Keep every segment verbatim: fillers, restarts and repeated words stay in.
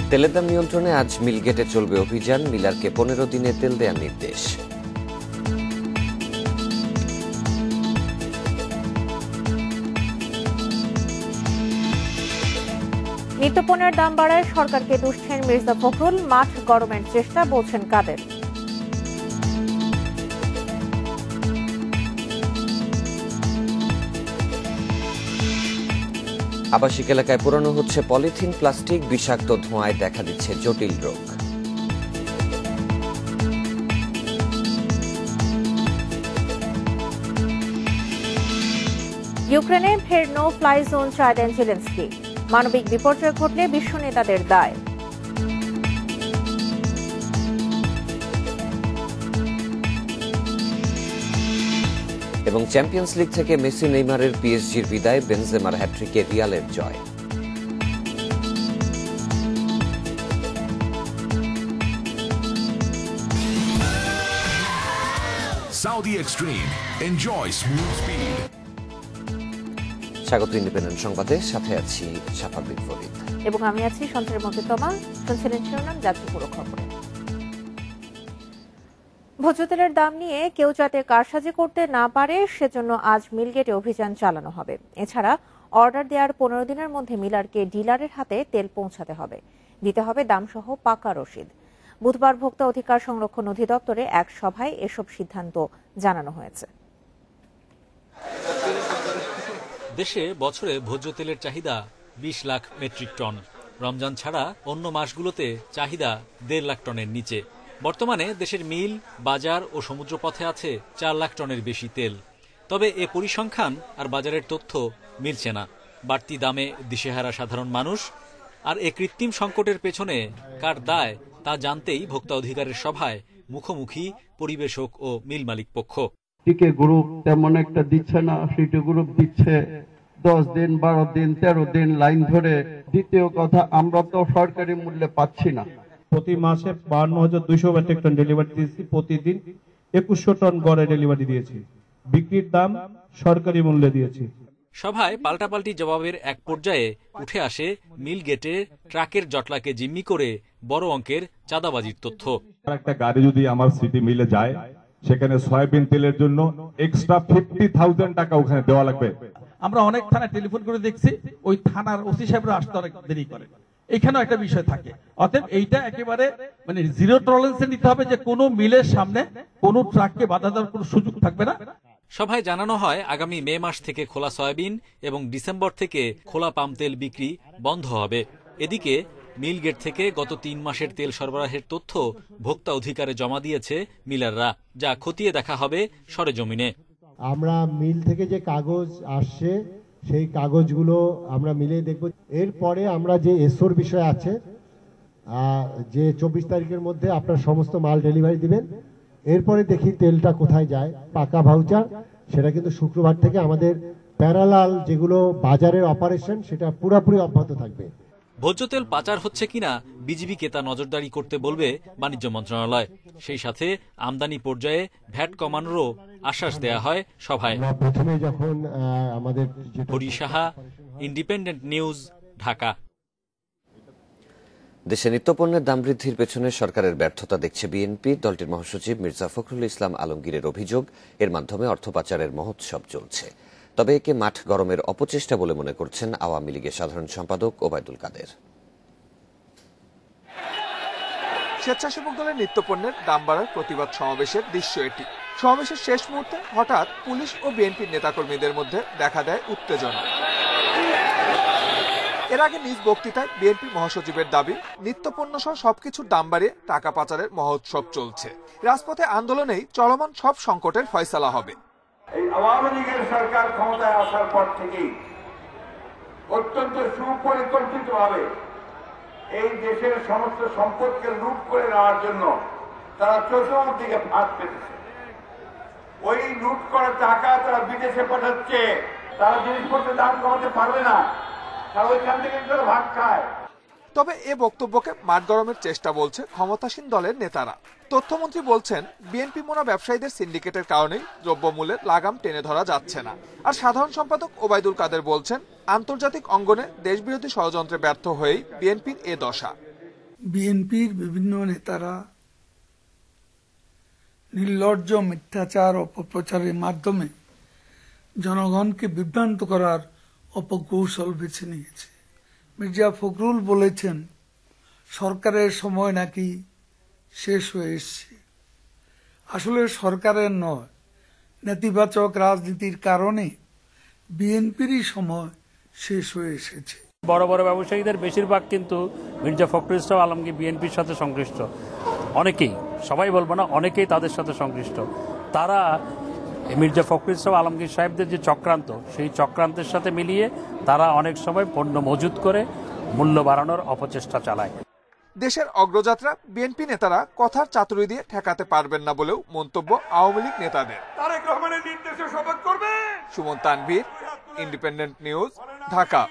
তেলের দাম নিয়ন্ত্রণে আজ মিলগেটে চলবে অভিযান, মিলারকে পনেরো দিনে তেল দেওয়ার নির্দেশ। নিত্যপণ্যের দাম বাড়ায় সরকারকে দুষছেন মির্জা ফখরুল, মাঠ গরমের চেষ্টা বলছেন কাদের। আবাসিক এলাকায় পুরানো হচ্ছে পলিথিন, প্লাস্টিক, বিষাক্ত ধোঁয়ায় দেখা দিচ্ছে জটিল রোগ। ইউক্রেনে ফের নো ফ্লাই জোন চাইলেন জেলেনস্কি, মানবিক বিপর্যয় ঘটলে বিশ্ব নেতাদের দায়। এবং চ্যাম্পিয়ন্স লিগ থেকে মেসি, নেইমারের পিএসজির বিদায়, বেনজেমার হ্যাট্রিকে রিয়ালের জয়। Saudi Extreme. Enjoy smooth speed. স্বাগত ইন্ডিপেন্ডেন্ট সংবাদে, সাথে আছি শাফাবিন ফরিদ এবং আমি আছি সঞ্চারের মধ্যে তোমা। শুনছিলেন শিরোনাম, যাচ্ছে পুরো খবরে। ভোজ্য তেলের দাম নিয়ে কেউ যাতে কারসাজি করতে না পারে সেজন্য আজ মিলগেটে অভিযান চালানো হবে। এছাড়া অর্ডার দেওয়ার পনেরো দিনের মধ্যে মিলারকে ডিলারের হাতে তেল পৌঁছাতে হবে, দিতে হবে দামসহ পাকা রসিদ। বুধবার ভোক্তা অধিকার সংরক্ষণ অধিদপ্তরে এক সভায় এসব সিদ্ধান্ত জানানো হয়েছে। দেশে বছরে ভোজ্য তেলের চাহিদা বিশ লাখ মেট্রিক টন। রমজান ছাড়া অন্য মাসগুলোতে চাহিদা দেড় লাখ টনের নিচে। বর্তমানে দেশের মিল, বাজার ও সমুদ্রপথে আছে চার লাখ টনের বেশি তেল। তবে এ পরিসংখ্যান আর বাজারের তথ্য মিলছে না। বাড়তি দামে দিশেহারা সাধারণ মানুষ, আর এ কৃত্রিম সংকটের পেছনে কার দায় তা জানতেই ভোক্তা অধিকারের সভায় মুখোমুখি পরিবেশক ও মিল মালিক পক্ষ। টিকে গ্রুপ তেমন একটা দিচ্ছে না, সিটি গ্রুপ দিচ্ছে দশ দিন, বারো দিন, তেরো দিন লাইন ধরে। দ্বিতীয় কথা, আমরা তো সরকারি মূল্যে পাচ্ছি না। প্রতি মাসে বান্ন হাজার দুইশো মেট্রিক টন ডেলিভারি দিয়েছি, প্রতিদিন একুশশো টন গড়ে ডেলিভারি দিয়েছি, বিক্রির দাম সরকারি মূল্যে দিয়েছি। সভায় পাল্টাপাল্টি জবাবের এক পর্যায়ে উঠে আসে মিল গেটে ট্রাকের জটলাকে জিম্মি করে বড় অঙ্কের চাঁদাবাজির তথ্য। একটা গাড়ি যদি আমার সিটি মিলে যায়, সেখানে সয়াবিন তেলের জন্য এক্সট্রা ফিফটি থাউজেন্ড টাকা ওখানে দেওয়া লাগবে। আমরা অনেক থানায় টেলিফোন করে দেখছি, ওই থানার ওসি সাহেবরা আসতে অনেক দেরি করে। এখানেও একটা বিষয় থাকে। অতএব এইটা একেবারে মানে জিরো টলারেন্সে নিতে হবে, যে কোনো মিলের সামনে কোনো ট্রাককে বাধা দেওয়ার কোনো সুযোগ থাকবে না। সভায় জানানো হয়, আগামী মে মাস থেকে খোলা সয়াবিন এবং ডিসেম্বর থেকে খোলা পাম তেল বিক্রি বন্ধ হবে। এদিকে মিল গেট থেকে গত তিন মাসের তেল সরবরাহের তথ্য ভোক্তা অধিকারে জমা দিয়েছে মিলাররা, যা খতিয়ে দেখা হবে সরেজমিনে। আমরা মিল থেকে যে কাগজ আসছে সেই কাগজগুলো আমরা মিলে দেখব। এরপরে আমরা যে এসওর বিষয় আছে, যে চব্বিশ তারিখের মধ্যে আপনার সমস্ত মাল ডেলিভারি দিবেন, এরপরে দেখি তেলটা কোথায় যায়। পাকা ভাউচার সেটা কিন্তু শুক্রবার থেকে আমাদের প্যারালাল যেগুলো বাজারের অপারেশন, সেটা পুরোপুরি অব্যাহত থাকবে। ভোজ্য তেল পাচার হচ্ছে কিনা বিজিবিকে তা নজরদারি করতে বলবে বাণিজ্য মন্ত্রণালয়। সেই সাথে আমদানি পর্যায়ে ভ্যাট কমানোরও আশ্বাস দেয়া হয় সভায়। প্রথমে যখন আমাদের হরি সাহা, ইন্ডিপেন্ডেন্ট নিউজ, ঢাকা। দেশে নিত্যপণ্যের দাম বৃদ্ধির পেছনে সরকারের ব্যর্থতা দেখছে বিএনপি। দলটির মহাসচিব মির্জা ফখরুল ইসলাম আলমগীরের অভিযোগ, এর মাধ্যমে অর্থ পাচারের মহোৎসব চলছে। তবে একে মাঠ গরমের অপচেষ্টা বলে মনে করছেন আওয়ামী লীগের সাধারণ সম্পাদক ওবায়দুল কাদের। স্বেচ্ছাসেবক দলের নিত্যপণ্যের দাম বাড়ার প্রতিবাদ সমাবেশের দৃশ্য এটি। সমাবেশের শেষ মুহূর্তে হঠাৎ পুলিশ ও বিএনপির নেতাকর্মীদের মধ্যে দেখা দেয় উত্তেজনা। এর আগে নিজ বক্তৃতায় বিএনপি মহাসচিবের দাবি, নিত্যপণ্য সহ সবকিছুর দাম বাড়িয়ে টাকা পাচারের মহোৎসব চলছে। রাজপথে আন্দোলনেই চলমান সব সংকটের ফয়সালা হবে। এই আওয়ামী লীগের সরকার ক্ষমতায় আসার পর থেকেই অত্যন্ত সুপরিকল্পিতভাবে এই দেশের সমস্ত সম্পদকে লুট করে নেওয়ার জন্য তারা চতুর্দিকে ফাঁদ পেতেছে। ওই লুট করা টাকা তারা বিদেশে পাঠাচ্ছে। তারা জিনিসপত্রের দাম কমাতে পারবে না, তারা ওইখান থেকে ভাগ খায়। তবে এ বক্তব্যকে মাঠ গরমের চেষ্টা বলছে ক্ষমতাসীন দলের নেতারা। তথ্যমন্ত্রী বলছেন, বিএনপি মোনা ব্যবসায়ীদের সিন্ডিকেটের কারণেই দ্রব্যমূল্যের লাগাম টেনে ধরা যাচ্ছে না। আর সাধারণ সম্পাদক ওবায়দুল কাদের বলছেন, আন্তর্জাতিক অঙ্গনে দেশবিরোধী ষড়যন্ত্রে ব্যর্থ হয়েই বিএনপির এ দশা। বিএনপির বিভিন্ন নেতারা নির্লজ্জ মিথ্যাচার অপপ্রচারের মাধ্যমে জনগণকে বিভ্রান্ত করার অপকৌশল বেছে নিয়েছে। মির্জা ফখরুল বলেছেন সরকারের সময় নাকি শেষ হয়ে এসছে। আসলে সরকারের নয়, নেতিবাচক রাজনীতির কারণে বিএনপিরই সময় শেষ হয়ে এসেছে। বড় বড় ব্যবসায়ীদের বেশিরভাগ কিন্তু মির্জা ফখরুল ইসলাম আলমগীর বিএনপির সাথে সংশ্লিষ্ট, অনেকেই, সবাই বলবো না, অনেকেই তাদের সাথে সংশ্লিষ্ট। তারা মির্জা ফখরুল ইসলাম আলমগীর সাহেবদের যে চক্রান্ত, সেই চক্রান্তের সাথে মিলিয়ে তারা অনেক সময় পণ্য মজুত করে মূল্য বাড়ানোর অপচেষ্টা চালায়। দেশের অগ্রযাত্রা বিএনপি নেতারা কথার চাতুরি দিয়ে ঠেকাতে পারবেন না বলেও মন্তব্য আওয়ামী লীগ নেতাদের। তারেক রহমানের নির্দেশে শপথ করবে। Suman Tanvir, Independent News, Dhaka.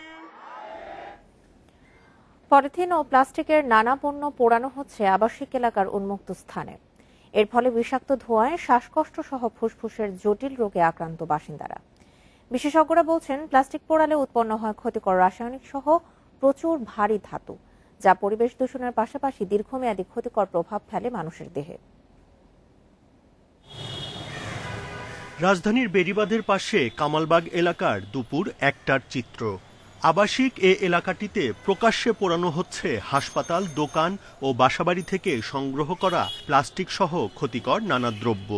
Polythene ও প্লাস্টিকের নানা পণ্য পোড়ানো হচ্ছে আবাসিক এলাকার উন্মুক্ত স্থানে। এর ফলে বিষাক্ত ধোঁয়ায় শ্বাসকষ্ট সহ ফুসফুসের জটিল রোগে আক্রান্ত বাসিন্দারা। বিশেষজ্ঞরা বলছেন প্লাস্টিক পোড়ালে উৎপন্ন হয় ক্ষতিকর রাসায়নিক সহ প্রচুর ভারী ধাতু, যা পরিবেশ দূষণের পাশাপাশি দীর্ঘমেয়াদী ক্ষতিকর প্রভাব ফেলে মানুষের দেহে। রাজধানীর বেড়িবাঁধের পাশে কামালবাগ এলাকার দুপুর একটার চিত্র। আবাসিক এ এলাকাটিতে প্রকাশ্যে পোড়ানো হচ্ছে হাসপাতাল, দোকান ও বাসাবাড়ি থেকে সংগ্রহ করা প্লাস্টিক সহ ক্ষতিকর নানা দ্রব্য।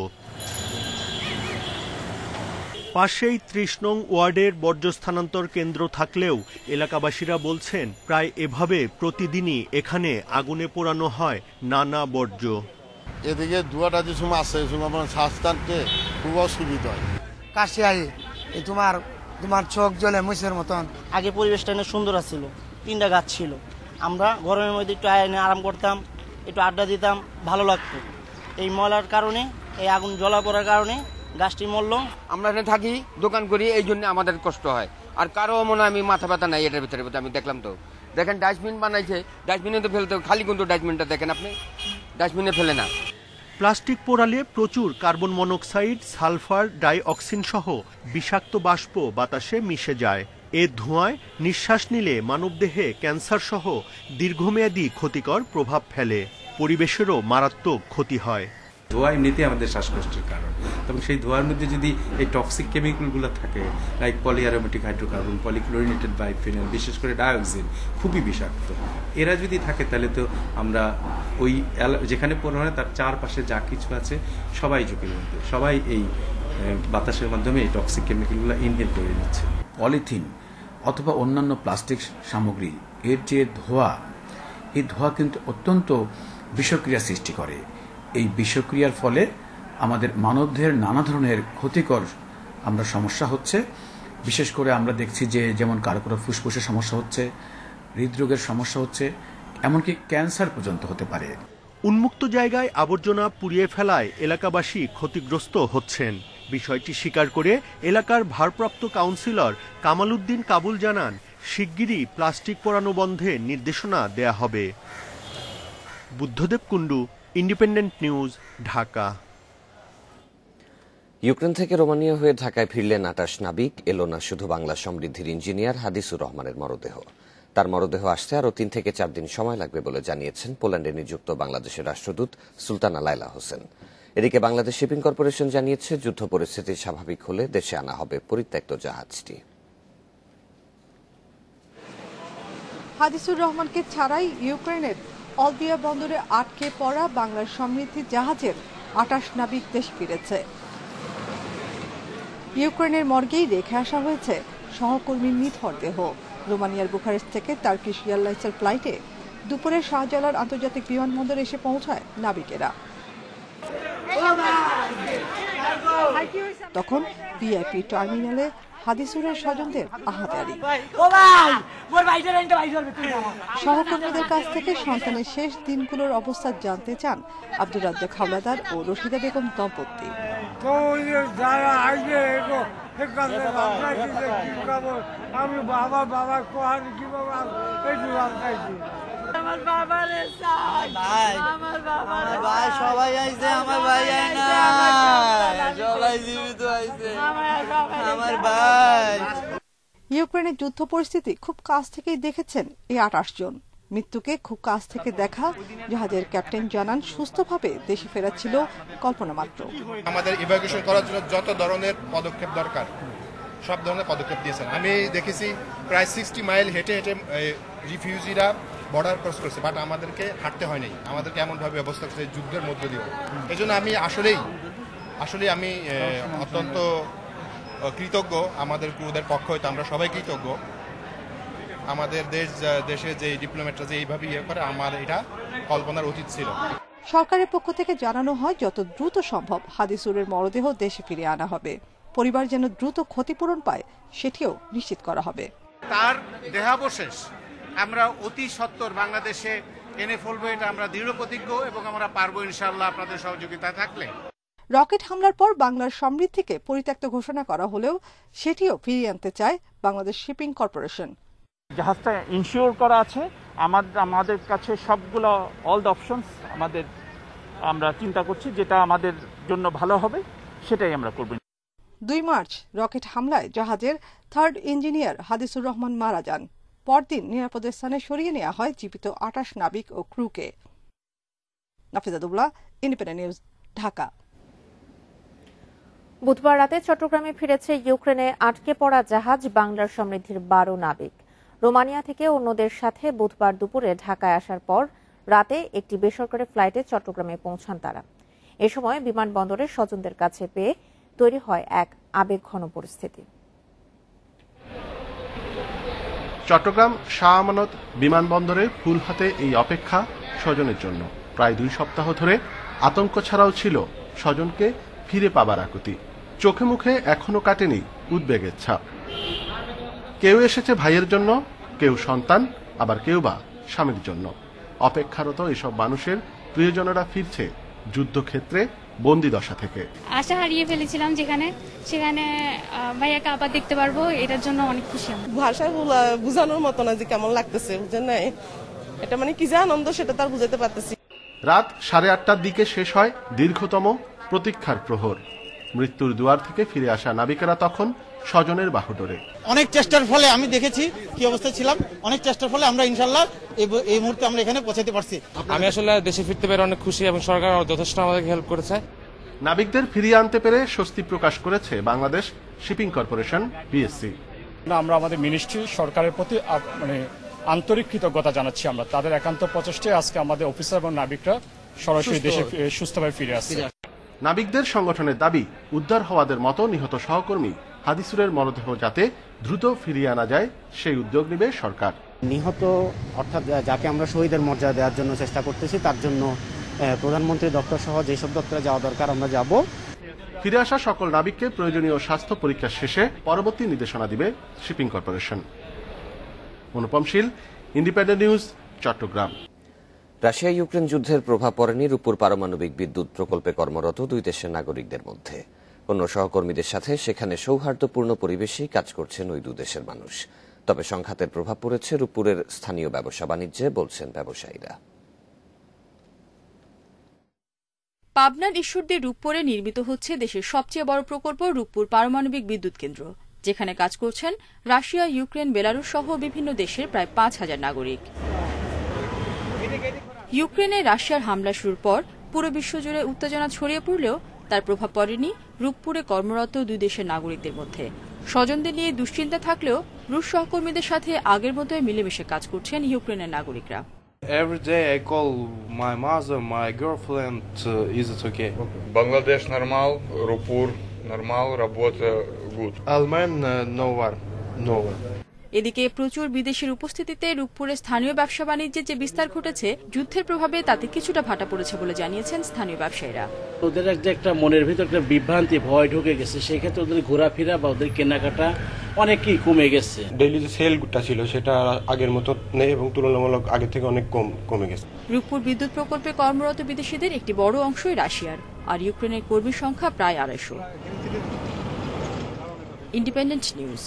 পাশেই ত্রিশ নং ওয়ার্ডের বর্জ্য স্থানান্তর কেন্দ্র থাকলেও এলাকাবাসীরা বলছেন প্রায় এভাবে প্রতিদিনই এখানে আগুনে পোড়ানো হয় নানা বর্জ্য। এদিকে ধোঁয়াটা যে সময় আসে আপনার শ্বাস টানতে খুব অসুবিধা হয়। কাশি আই এই তোমার তোমার চোখ জ্বলে মুছের মতন। আগে পরিবেশটা অনেক সুন্দর ছিল, তিনটা গাছ ছিল, আমরা গরমের মধ্যে একটু আয়নে আরাম করতাম, একটু আড্ডা দিতাম, ভালো লাগতো। এই ময়লার কারণে, এই আগুন জ্বলা পড়ার কারণে গাছটি মরল। আমরা এখানে থাকি, দোকান করি, এই জন্য আমাদের কষ্ট হয়। আর কারো মনে আমি মাথা ব্যথা নাই এটার ভিতরে। আমি দেখলাম তো, দেখেন ডাস্টবিন বানাইছে, ডাস্টবিনে তো ফেলতে খালি, কিন্তু ডাস্টবিনটা দেখেন আপনি, ডাস্টবিনে ফেলে না। প্লাস্টিক পোড়ালে প্রচুর কার্বন মনোক্সাইড, সালফার ডাইঅক্সিন সহ বিষাক্ত বাষ্প বাতাসে মিশে যায়। এ ধোঁয়ায় নিঃশ্বাস নিলে মানবদেহে ক্যান্সার সহ দীর্ঘমেয়াদী ক্ষতিকর প্রভাব ফেলে, পরিবেশেরও মারাত্মক ক্ষতি হয়। ধোঁয়া এমনিতে আমাদের শ্বাসকষ্টের কারণ, তবে সেই ধোঁয়ার মধ্যে যদি এই টক্সিক কেমিক্যালগুলো থাকে, like polyaromatic hydrocarbon, polychlorinated biphenyl, বিশেষ করে ডাইঅক্সিন, খুবই বিষাক্ত। এরা যদি থাকে তাহলে তো আমরা ওই যেখানে পোড়ানো হয় তার চারপাশে যা কিছু আছে সবাই ঝুঁকির মধ্যে, সবাই এই বাতাসের মাধ্যমে এই টক্সিক কেমিক্যালগুলো ইনহেল করে নিচ্ছে। পলিথিন অথবা অন্যান্য প্লাস্টিক সামগ্রী, এর যে ধোঁয়া, এই ধোঁয়া কিন্তু অত্যন্ত বিষক্রিয়া সৃষ্টি করে। এই বিষক্রিয়ার ফলে আমাদের মানবদেহের নানা ধরনের ক্ষতিকর আমরা সমস্যা হচ্ছে। বিশেষ করে আমরা দেখছি যে যেমন কারো কারো ফুসফুসের সমস্যা হচ্ছে, হৃদরোগের সমস্যা হচ্ছে, এমনকি ক্যান্সার পর্যন্ত হতে পারে। উন্মুক্ত জায়গায় আবর্জনা পুড়িয়ে ফেলায় এলাকাবাসী ক্ষতিগ্রস্ত হচ্ছেন। বিষয়টি স্বীকার করে এলাকার ভারপ্রাপ্ত কাউন্সিলর কামাল উদ্দিন কাবুল জানান, শিগগিরই প্লাস্টিক পোড়ানো বন্ধে নির্দেশনা দেয়া হবে। Buddhadev Kundu, Independent News, Dhaka. Ukraine থেকে রোমানিয়া হয়ে ঢাকায় ফিরলেন আটাশ নাবিক। এলো না শুধু বাংলা সমৃদ্ধির ইঞ্জিনিয়ার হাদিসুর রহমানের মরদেহ, তার মরদেহ আসতে আরও তিন থেকে চার দিন সময় লাগবে বলে জানিয়েছেন পোল্যান্ডে নিযুক্ত বাংলাদেশের রাষ্ট্রদূত সুলতানা লাইলা হোসেন। এদিকে বাংলাদেশ শিপিং কর্পোরেশন জানিয়েছে যুদ্ধ পরিস্থিতি স্বাভাবিক হলে দেশে আনা হবে পরিত্যক্ত জাহাজটি। হাদিসুর রহমানকে ছাড়াই ইউক্রেনের অলদিয়া বন্দরে আটকে পড়া বাংলার সমৃদ্ধি জাহাজের আটাশ নাবিক দেশ ফিরেছে। ইউক্রেনের মর্গেই রেখে আসা হয়েছে সহকর্মীর নিথর দেহ। রোমানিয়ার বুখারেস্ট থেকে টার্কিশ এয়ারলাইন্সের ফ্লাইটে দুপুরে শাহজালাল আন্তর্জাতিক বিমানবন্দরে এসে পৌঁছায় নাবিকেরা। তখন ভিআইপি টার্মিনালে হাদিসুরের স্বজনদের আহাজারি। সহকর্মীদের কাছ থেকে সন্তানের শেষ দিনগুলোর অবস্থা জানতে চান আব্দুর রাজ্জাক হাওলাদার ও রশিদা বেগম দম্পতি। আমি বাবা বাবা কোহান কি বাবা আমার বাবা রে ভাই আমার বাবা আমার ভাই সবাই আইছে, আমার ভাই আই না, সবাই জীবিত আইছে, আমার ভাই। ইউক্রেনের যুদ্ধ পরিস্থিতি খুব কাছ থেকেই দেখেছেন এই আটাশ জন। মৃত্যুকে খুব কাছ থেকে দেখা জাহাজের ক্যাপ্টেন জানান সুস্থভাবে দেশে ফেরা ছিল কল্পনা মাত্র। আমাদের ইভাকুয়েশন করার জন্য যত ধরনের পদক্ষেপ দরকার সব ধরনের পদক্ষেপ দিয়েছেন। আমি দেখেছি প্রায় সিক্সটি মাইল হেঁটে হেঁটে রিফিউজিরা বর্ডার ক্রস করছে, বাট আমাদেরকে হাঁটতে হয় নাই, আমাদেরকে এমনভাবে ব্যবস্থা করছে যুদ্ধের মধ্য দিয়ে। এই জন্য আমি আসলেই আসলে আমি অত্যন্ত কৃতজ্ঞ আমাদের ক্রুদের পক্ষ হইতে, আমরা সবাই কৃতজ্ঞ। আমাদের দেশ দেশে যে ডিপ্লোম্যাটরা যে এইভাবে ইয়ে করে, আমার এটা কল্পনার অতীত ছিল। সরকারের পক্ষ থেকে জানানো হয় যত দ্রুত সম্ভব হাদিসুরের মরদেহ দেশে ফিরে আনা হবে। পরিবার যেন দ্রুত ক্ষতিপূরণ পায় সেটিও নিশ্চিত করা হবে। তার দেহাবশেষ আমরা অতি সত্বর বাংলাদেশে এনে ফেলবো, এটা আমরা দৃঢ় প্রতিজ্ঞ এবং আমরা পারবো ইনশাআল্লাহ আপনাদের সহযোগিতা থাকলে। রকেট হামলার পর বাংলার সমৃদ্ধিকে পরিত্যক্ত ঘোষণা করা হলেও সেটিও ফিরিয়ে আনতে চায় বাংলাদেশ শিপিং কর্পোরেশন। জাহাজটা ইনশিওর করা আছে, আমাদের আমাদের কাছে সবগুলো অল দ্য অপশনস আমাদের আমরা চিন্তা করছি, যেটা আমাদের জন্য ভালো হবে সেটাই আমরা করব। দুই মার্চ রকেট হামলায় জাহাজের থার্ড ইঞ্জিনিয়ার হাদিসুর রহমান মারা যান। পরদিন নিরাপদ স্থানে সরিয়ে নেওয়া হয় জীবিত আটাশ নাবিক ও ক্রুকে। Nafiza Dubla, Independent News, Dhaka. বুধবার রাতে চট্টগ্রামে ফিরেছে ইউক্রেনে আটকে পড়া জাহাজ বাংলার সমৃদ্ধির বারো নাবিক। রোমানিয়া থেকে অন্যদের সাথে বুধবার দুপুরে ঢাকায় আসার পর রাতে একটি বেসরকারি ফ্লাইটে চট্টগ্রামে পৌঁছান তারা। এ সময় বিমানবন্দরে স্বজনদের কাছে পেয়ে তৈরি হয় এক আবেগঘন পরিস্থিতি। চট্টগ্রাম শাহ আমানত বিমানবন্দরে ফুল হাতে এই অপেক্ষা স্বজনের জন্য। প্রায় দুই সপ্তাহ ধরে আতঙ্ক ছাড়াও ছিল স্বজনকে ফিরে পাবার আকুতি। চোখে মুখে এখনো কাটেনি উদ্বেগের ছাপ। কেউ এসেছে ভাইয়ের জন্য, কেউ সন্তান, আবার কেউ বা স্বামীর জন্য। অপেক্ষারত এসব মানুষের প্রিয়জনেরা ফিরছে যুদ্ধক্ষেত্রে বন্দি দশা থেকে। আশা হারিয়ে ফেলেছিলাম যেখানে, সেখানে ভাইয়াকে আবার দেখতে পারবো, এটার জন্য অনেক খুশি। ভাষায় বোঝানোর মতো না যে কেমন লাগতেছে, বুঝেন না, এটা মানে কি যে আনন্দ সেটা তার বুঝাতে পারতেছি। রাত সাড়ে আটটার দিকে শেষ হয় দীর্ঘতম প্রতীক্ষার প্রহর। মৃত্যুর দুয়ার থেকে ফিরে আসা নাবিকেরা তখন স্বজনের বাহুডোরে। অনেক চেষ্টার ফলে আমি দেখেছি কি অবস্থা ছিলাম, অনেক চেষ্টার ফলে আমরা ইনশাল্লাহ এই মুহূর্তে আমরা এখানে পৌঁছাতে পারছি। আমি আসলে দেশে ফিরতে পেরে অনেক খুশি এবং সরকার যথেষ্ট আমাদেরকে হেল্প করেছে। নাবিকদের ফিরিয়ে আনতে পেরে স্বস্তি প্রকাশ করেছে বাংলাদেশ শিপিং কর্পোরেশন বিএসসি। আমরা আমাদের মিনিস্ট্রি সরকারের প্রতি মানে আন্তরিক কৃতজ্ঞতা জানাচ্ছি। আমরা তাদের একান্ত প্রচেষ্টায় আজকে আমাদের অফিসার এবং নাবিকরা সরাসরি দেশে সুস্থভাবে ফিরে আসছে। নাবিকদের সংগঠনের দাবি, উদ্ধার হওয়াদের মতো নিহত সহকর্মী হাদিসুরের মরদেহ যাতে দ্রুত ফিরিয়ে আনা যায় সেই উদ্যোগ নেবে সরকার। নিহত অর্থাৎ যাকে আমরা শহীদের মর্যাদা দেওয়ার জন্য চেষ্টা করতেছি, তার জন্য প্রধানমন্ত্রী দপ্তর সহ যেসব দপ্তরে যাওয়া দরকার আমরা যাব। ফিরে আসা সকল নাবিককে প্রয়োজনীয় স্বাস্থ্য পরীক্ষা শেষে পরবর্তী নির্দেশনা দিবে shipping corporation. Anupam Shil, Independent News, Chittagong. Russia Ukraine যুদ্ধের প্রভাব পড়েনি রূপপুর পারমাণবিক বিদ্যুৎ প্রকল্পে কর্মরত দুই দেশের নাগরিকদের মধ্যে। অন্য সহকর্মীদের সাথে সেখানে সৌহার্দ্যপূর্ণ পরিবেশেই কাজ করছেন ওই দু দেশের মানুষ। তবে সংঘাতের প্রভাব পড়েছে রূপপুরের স্থানীয় ব্যবসা বাণিজ্যে, বলছেন ব্যবসায়ীরা। পাবনার ঈশ্বরদী রূপপুরে নির্মিত হচ্ছে দেশের সবচেয়ে বড় প্রকল্প রূপপুর পারমাণবিক বিদ্যুৎ কেন্দ্র, যেখানে কাজ করছেন রাশিয়া, ইউক্রেন, বেলারুশ সহ বিভিন্ন দেশের প্রায় পাঁচ হাজার নাগরিক। ইউক্রেনে রাশিয়ার হামলা শুরুর পর পুরো বিশ্বজুড়ে উত্তেজনা ছড়িয়ে পড়লেও তার প্রভাব পড়েনি রূপপুরে কর্মরত দুই দেশের নাগরিকদের মধ্যে। স্বজনদের নিয়ে দুশ্চিন্তা থাকলেও রুশ সহকর্মীদের সাথে আগের মতোই মিলেমিশে কাজ করছেন ইউক্রেনের নাগরিকরা। Every day I call my mother, my girlfriend, uh, is it okay? Bangladesh normal, Rupur normal, работа good. Alman uh, nowhere, nowhere. এদিকে প্রচুর বিদেশের উপস্থিতিতে রূপপুরে স্থানীয় ব্যবসা বাণিজ্যে যে বিস্তার ঘটেছে, যুদ্ধের প্রভাবে তাতে কিছুটা ভাটা পড়েছে বলে জানিয়েছেন স্থানীয় ব্যবসায়ীরা। ওদের একটা মনের ভিতর একটা বিভ্রান্তি, ভয় ঢুকে গেছে, সেই ক্ষেত্রে ওদের ঘোরাফেরা বা ওদের কেনাকাটা অনেকই কমে গেছে। ডেইলি যে সেলটা ছিল সেটা আগের মতো নেই এবং তুলনামূলক আগে থেকে অনেক কম কমে গেছে। রূপপুর বিদ্যুৎ প্রকল্পে কর্মরত বিদেশিদের একটি বড় অংশই রাশিয়ার, আর ইউক্রেনের কর্মী সংখ্যা প্রায় আড়াইশো। Independent News.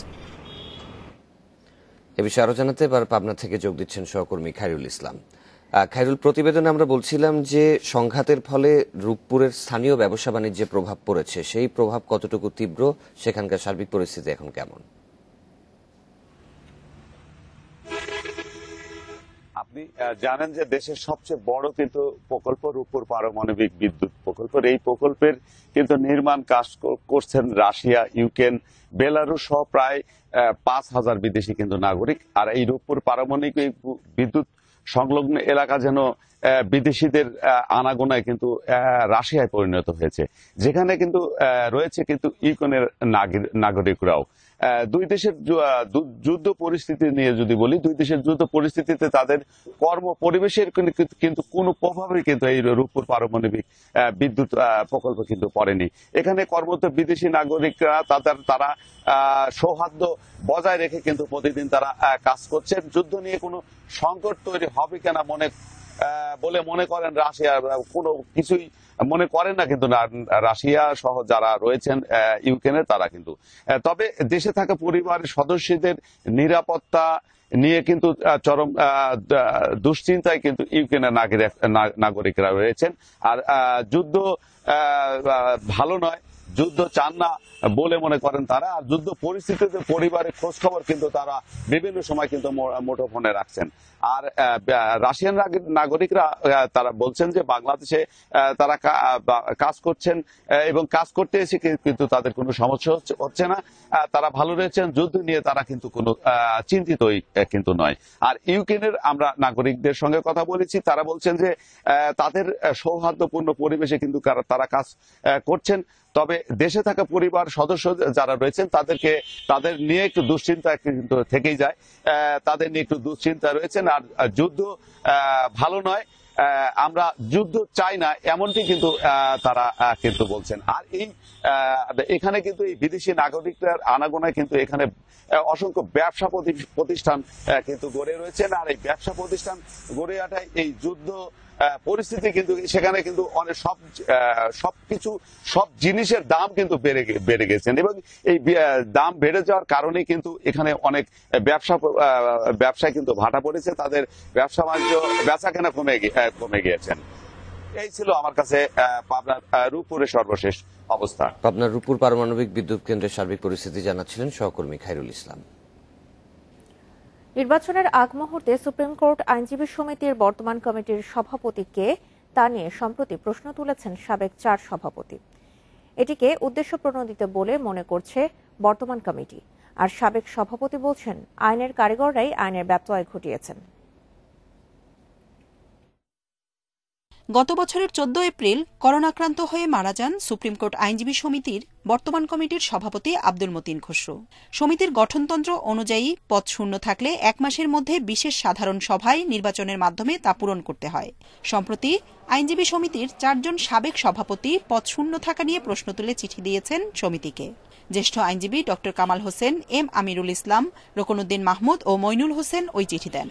এ বিষয়ে আরো জানাতে এবার পাবনা থেকে যোগ দিচ্ছেন সহকর্মী খায়রুল ইসলাম। খায়রুল, প্রতিবেদনে আমরা বলছিলাম যে সংঘাতের ফলে রূপপুরের স্থানীয় ব্যবসা বাণিজ্যে প্রভাব পড়েছে, সেই প্রভাব কতটুকু তীব্র, সেখানকার সার্বিক পরিস্থিতি এখন কেমন? আপনি জানেন যে দেশের সবচেয়ে বড় কিন্তু প্রকল্প রূপপুর পারমাণবিক বিদ্যুৎ প্রকল্প, এই প্রকল্পের কিন্তু নির্মাণ কাজ করছেন রাশিয়া, ইউক্রেন, বেলারুশ সহ প্রায় পাঁচ হাজার বিদেশি কিন্তু নাগরিক। আর এই রূপপুর পারমাণবিক বিদ্যুৎ সংলগ্ন এলাকা যেন বিদেশিদের আনাগোনায় কিন্তু রাশিয়ায় পরিণত হয়েছে, যেখানে কিন্তু রয়েছে কিন্তু ইউক্রেনের নাগরিকরাও। দুই দেশের যুদ্ধ পরিস্থিতি নিয়ে যদি বলি, দুই দেশের যুদ্ধ পরিস্থিতিতে তাদের কর্ম পরিবেশের কিন্তু কোনো প্রভাবই কিন্তু এই রূপপুর পারমাণবিক বিদ্যুৎ প্রকল্প কিন্তু পড়েনি। এখানে কর্মরত বিদেশি নাগরিকরা তাদের তারা সৌহার্দ্য বজায় রেখে কিন্তু প্রতিদিন তারা কাজ করছেন। যুদ্ধ নিয়ে কোনো সংকট তৈরি হবে কিনা মনে বলে মনে করেন রাশিয়া কোনো কিছুই মনে করেন না কিন্তু রাশিয়া সহ যারা রয়েছেন ইউক্রেনে তারা কিন্তু। তবে দেশে থাকা পরিবারের সদস্যদের নিরাপত্তা নিয়ে কিন্তু চরম দুশ্চিন্তায় কিন্তু ইউক্রেনের নাগরিকরা রয়েছেন। আর যুদ্ধ ভালো নয়, যুদ্ধ চান না বলে মনে করেন তারা। আর যুদ্ধ পরিস্থিতিতে পরিবারের খোঁজ খবর কিন্তু তারা বিভিন্ন সময় কিন্তু মুঠোফোনে রাখছেন। আর রাশিয়ান নাগরিকরা তারা বলছেন যে বাংলাদেশে তারা কাজ করছেন এবং কাজ করতে এসে কিন্তু তাদের কোনো সমস্যা হচ্ছে না, তারা ভালো রয়েছেন। যুদ্ধ নিয়ে তারা কিন্তু কোনো চিন্তিতই কিন্তু নয়। আর ইউক্রেনের আমরা নাগরিকদের সঙ্গে কথা বলেছি, তারা বলছেন যে তাদের সৌহার্দ্যপূর্ণ পরিবেশে কিন্তু তারা কাজ করছেন। তবে দেশে থাকা পরিবার সদস্য যারা রয়েছেন তাদেরকে তাদের নিয়ে একটু দুশ্চিন্তা কিন্তু থেকেই যায়, তাদের নিয়ে একটু দুশ্চিন্তা রয়েছেন। আর যুদ্ধ ভালো নয়, আমরা যুদ্ধ চাই না এমনটি কিন্তু তারা কিন্তু বলছেন। আর এই এখানে কিন্তু এই বিদেশি নাগরিকদের আনাগোনায় কিন্তু এখানে অসংখ্য ব্যবসা প্রতিষ্ঠান কিন্তু গড়ে রয়েছেন। আর এই ব্যবসা প্রতিষ্ঠান গড়ে ওঠায় এই যুদ্ধ পরিস্থিতি কিন্তু সেখানে কিন্তু অনেক সব সবকিছু সব জিনিসের দাম কিন্তু বেড়ে বেড়ে গেছেন এবং এই দাম বেড়ে যাওয়ার কারণে কিন্তু এখানে অনেক ব্যবসা ব্যবসায় কিন্তু ভাটা পড়েছে, তাদের ব্যবসা বাণিজ্য বেচা কেনা কমে কমে গিয়েছেন। এই ছিল আমার কাছে পাবনার রূপপুরের সর্বশেষ অবস্থা। পাবনার রূপপুর পারমাণবিক বিদ্যুৎ কেন্দ্রের সার্বিক পরিস্থিতি জানাচ্ছিলেন সহকর্মী খায়রুল ইসলাম। নির্বাচনের আগ মুহূর্তে সুপ্রিম কোর্ট আইনজীবী সমিতির বর্তমান কমিটির সভাপতি কে তা নিয়ে সম্প্রতি প্রশ্ন তুলেছেন সাবেক চার সভাপতি। এটিকে উদ্দেশ্য প্রণোদিত বলে মনে করছে বর্তমান কমিটি। আর সাবেক সভাপতি বলছেন আইনের কারিগররাই আইনের ব্যত্যয় ঘটিয়েছেন। গত বছরের চোদ্দ এপ্রিল করোনাক্রান্ত হয়ে মারা যান সুপ্রিম কোর্ট আইনজীবী সমিতির বর্তমান কমিটির সভাপতি আব্দুল মতিন খসরু। সমিতির গঠনতন্ত্র অনুযায়ী পদ শূন্য থাকলে এক মাসের মধ্যে বিশেষ সাধারণ সভায় নির্বাচনের মাধ্যমে তা পূরণ করতে হয়। সম্প্রতি আইনজীবী সমিতির চারজন সাবেক সভাপতি পদ শূন্য থাকা নিয়ে প্রশ্ন তুলে চিঠি দিয়েছেন সমিতিকে। জ্যেষ্ঠ আইনজীবী ড কামাল হোসেন, এম আমিরুল ইসলাম, রকনুদ্দিন মাহমুদ ও মইনুল হোসেন ওই চিঠি দেন।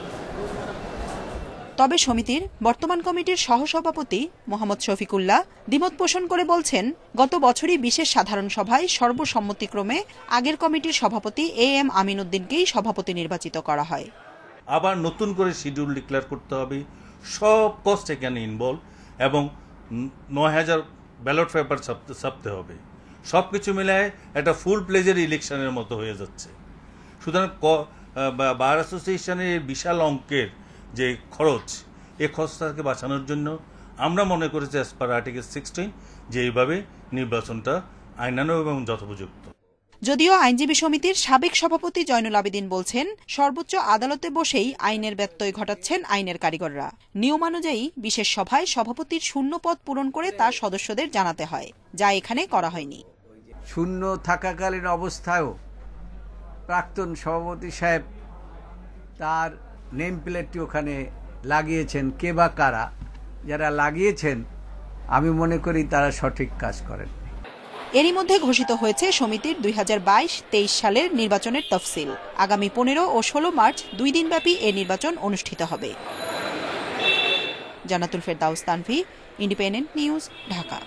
তবে সমিতির বর্তমান কমিটির সহসভাপতি মোহাম্মদ শফিকুল্লাহ দ্বিমত পোষণ করে বলছেন, গত বছরই বিশেষ সাধারণ সভায় সর্বসম্মতিক্রমে আগের কমিটির সভাপতি এ এম আমিন উদ্দিনকেই সভাপতি নির্বাচিত করা হয়। আবার নতুন করে শিডিউল ডিক্লেয়ার করতে হবে, সব কস্ট এখানে ইনভলভ এবং নয় হাজার ব্যালট পেপার ছাপতে হবে। সব কিছু মিলায় একটা ফুল প্লেজের ইলেকশনের মতো হয়ে যাচ্ছে। সুতরাং বার অ্যাসোসিয়েশনের বিশাল অঙ্কের যে খরচ, এই খরচটাকে বাঁচানোর জন্য আমরা মনে করেছি অ্যাজ পার আর্টিকেল সিক্সটিন যে এইভাবে নির্বাচনটা আইনানুগ এবং যথোপযুক্ত। যদিও আইনজীবী সমিতির সাবেক সভাপতি জয়নুল আবেদিন বলছেন, সর্বোচ্চ আদালতে বসেই আইনের ব্যত্যয় ঘটাচ্ছেন আইনের কারিগররা। নিয়মানুযায়ী বিশেষ সভায় সভাপতির শূন্য পদ পূরণ করে তার সদস্যদের জানাতে হয়, যা এখানে করা হয়নি। শূন্য থাকাকালীন অবস্থায়ও প্রাক্তন সভাপতি সাহেব তার নেম প্লেটটি ওখানে লাগিয়েছেন। কে বা কারা যারা লাগিয়েছেন, আমি মনে করি তারা সঠিক কাজ করেন। এরই মধ্যে ঘোষিত হয়েছে সমিতির দুই হাজার বাইশ তেইশ সালের নির্বাচনের তফসিল। আগামী পনেরো ও ষোলো মার্চ দুই দিনব্যাপী এ নির্বাচন অনুষ্ঠিত হবে। Jannatul Ferdous Tanvi, Independent News, Dhaka.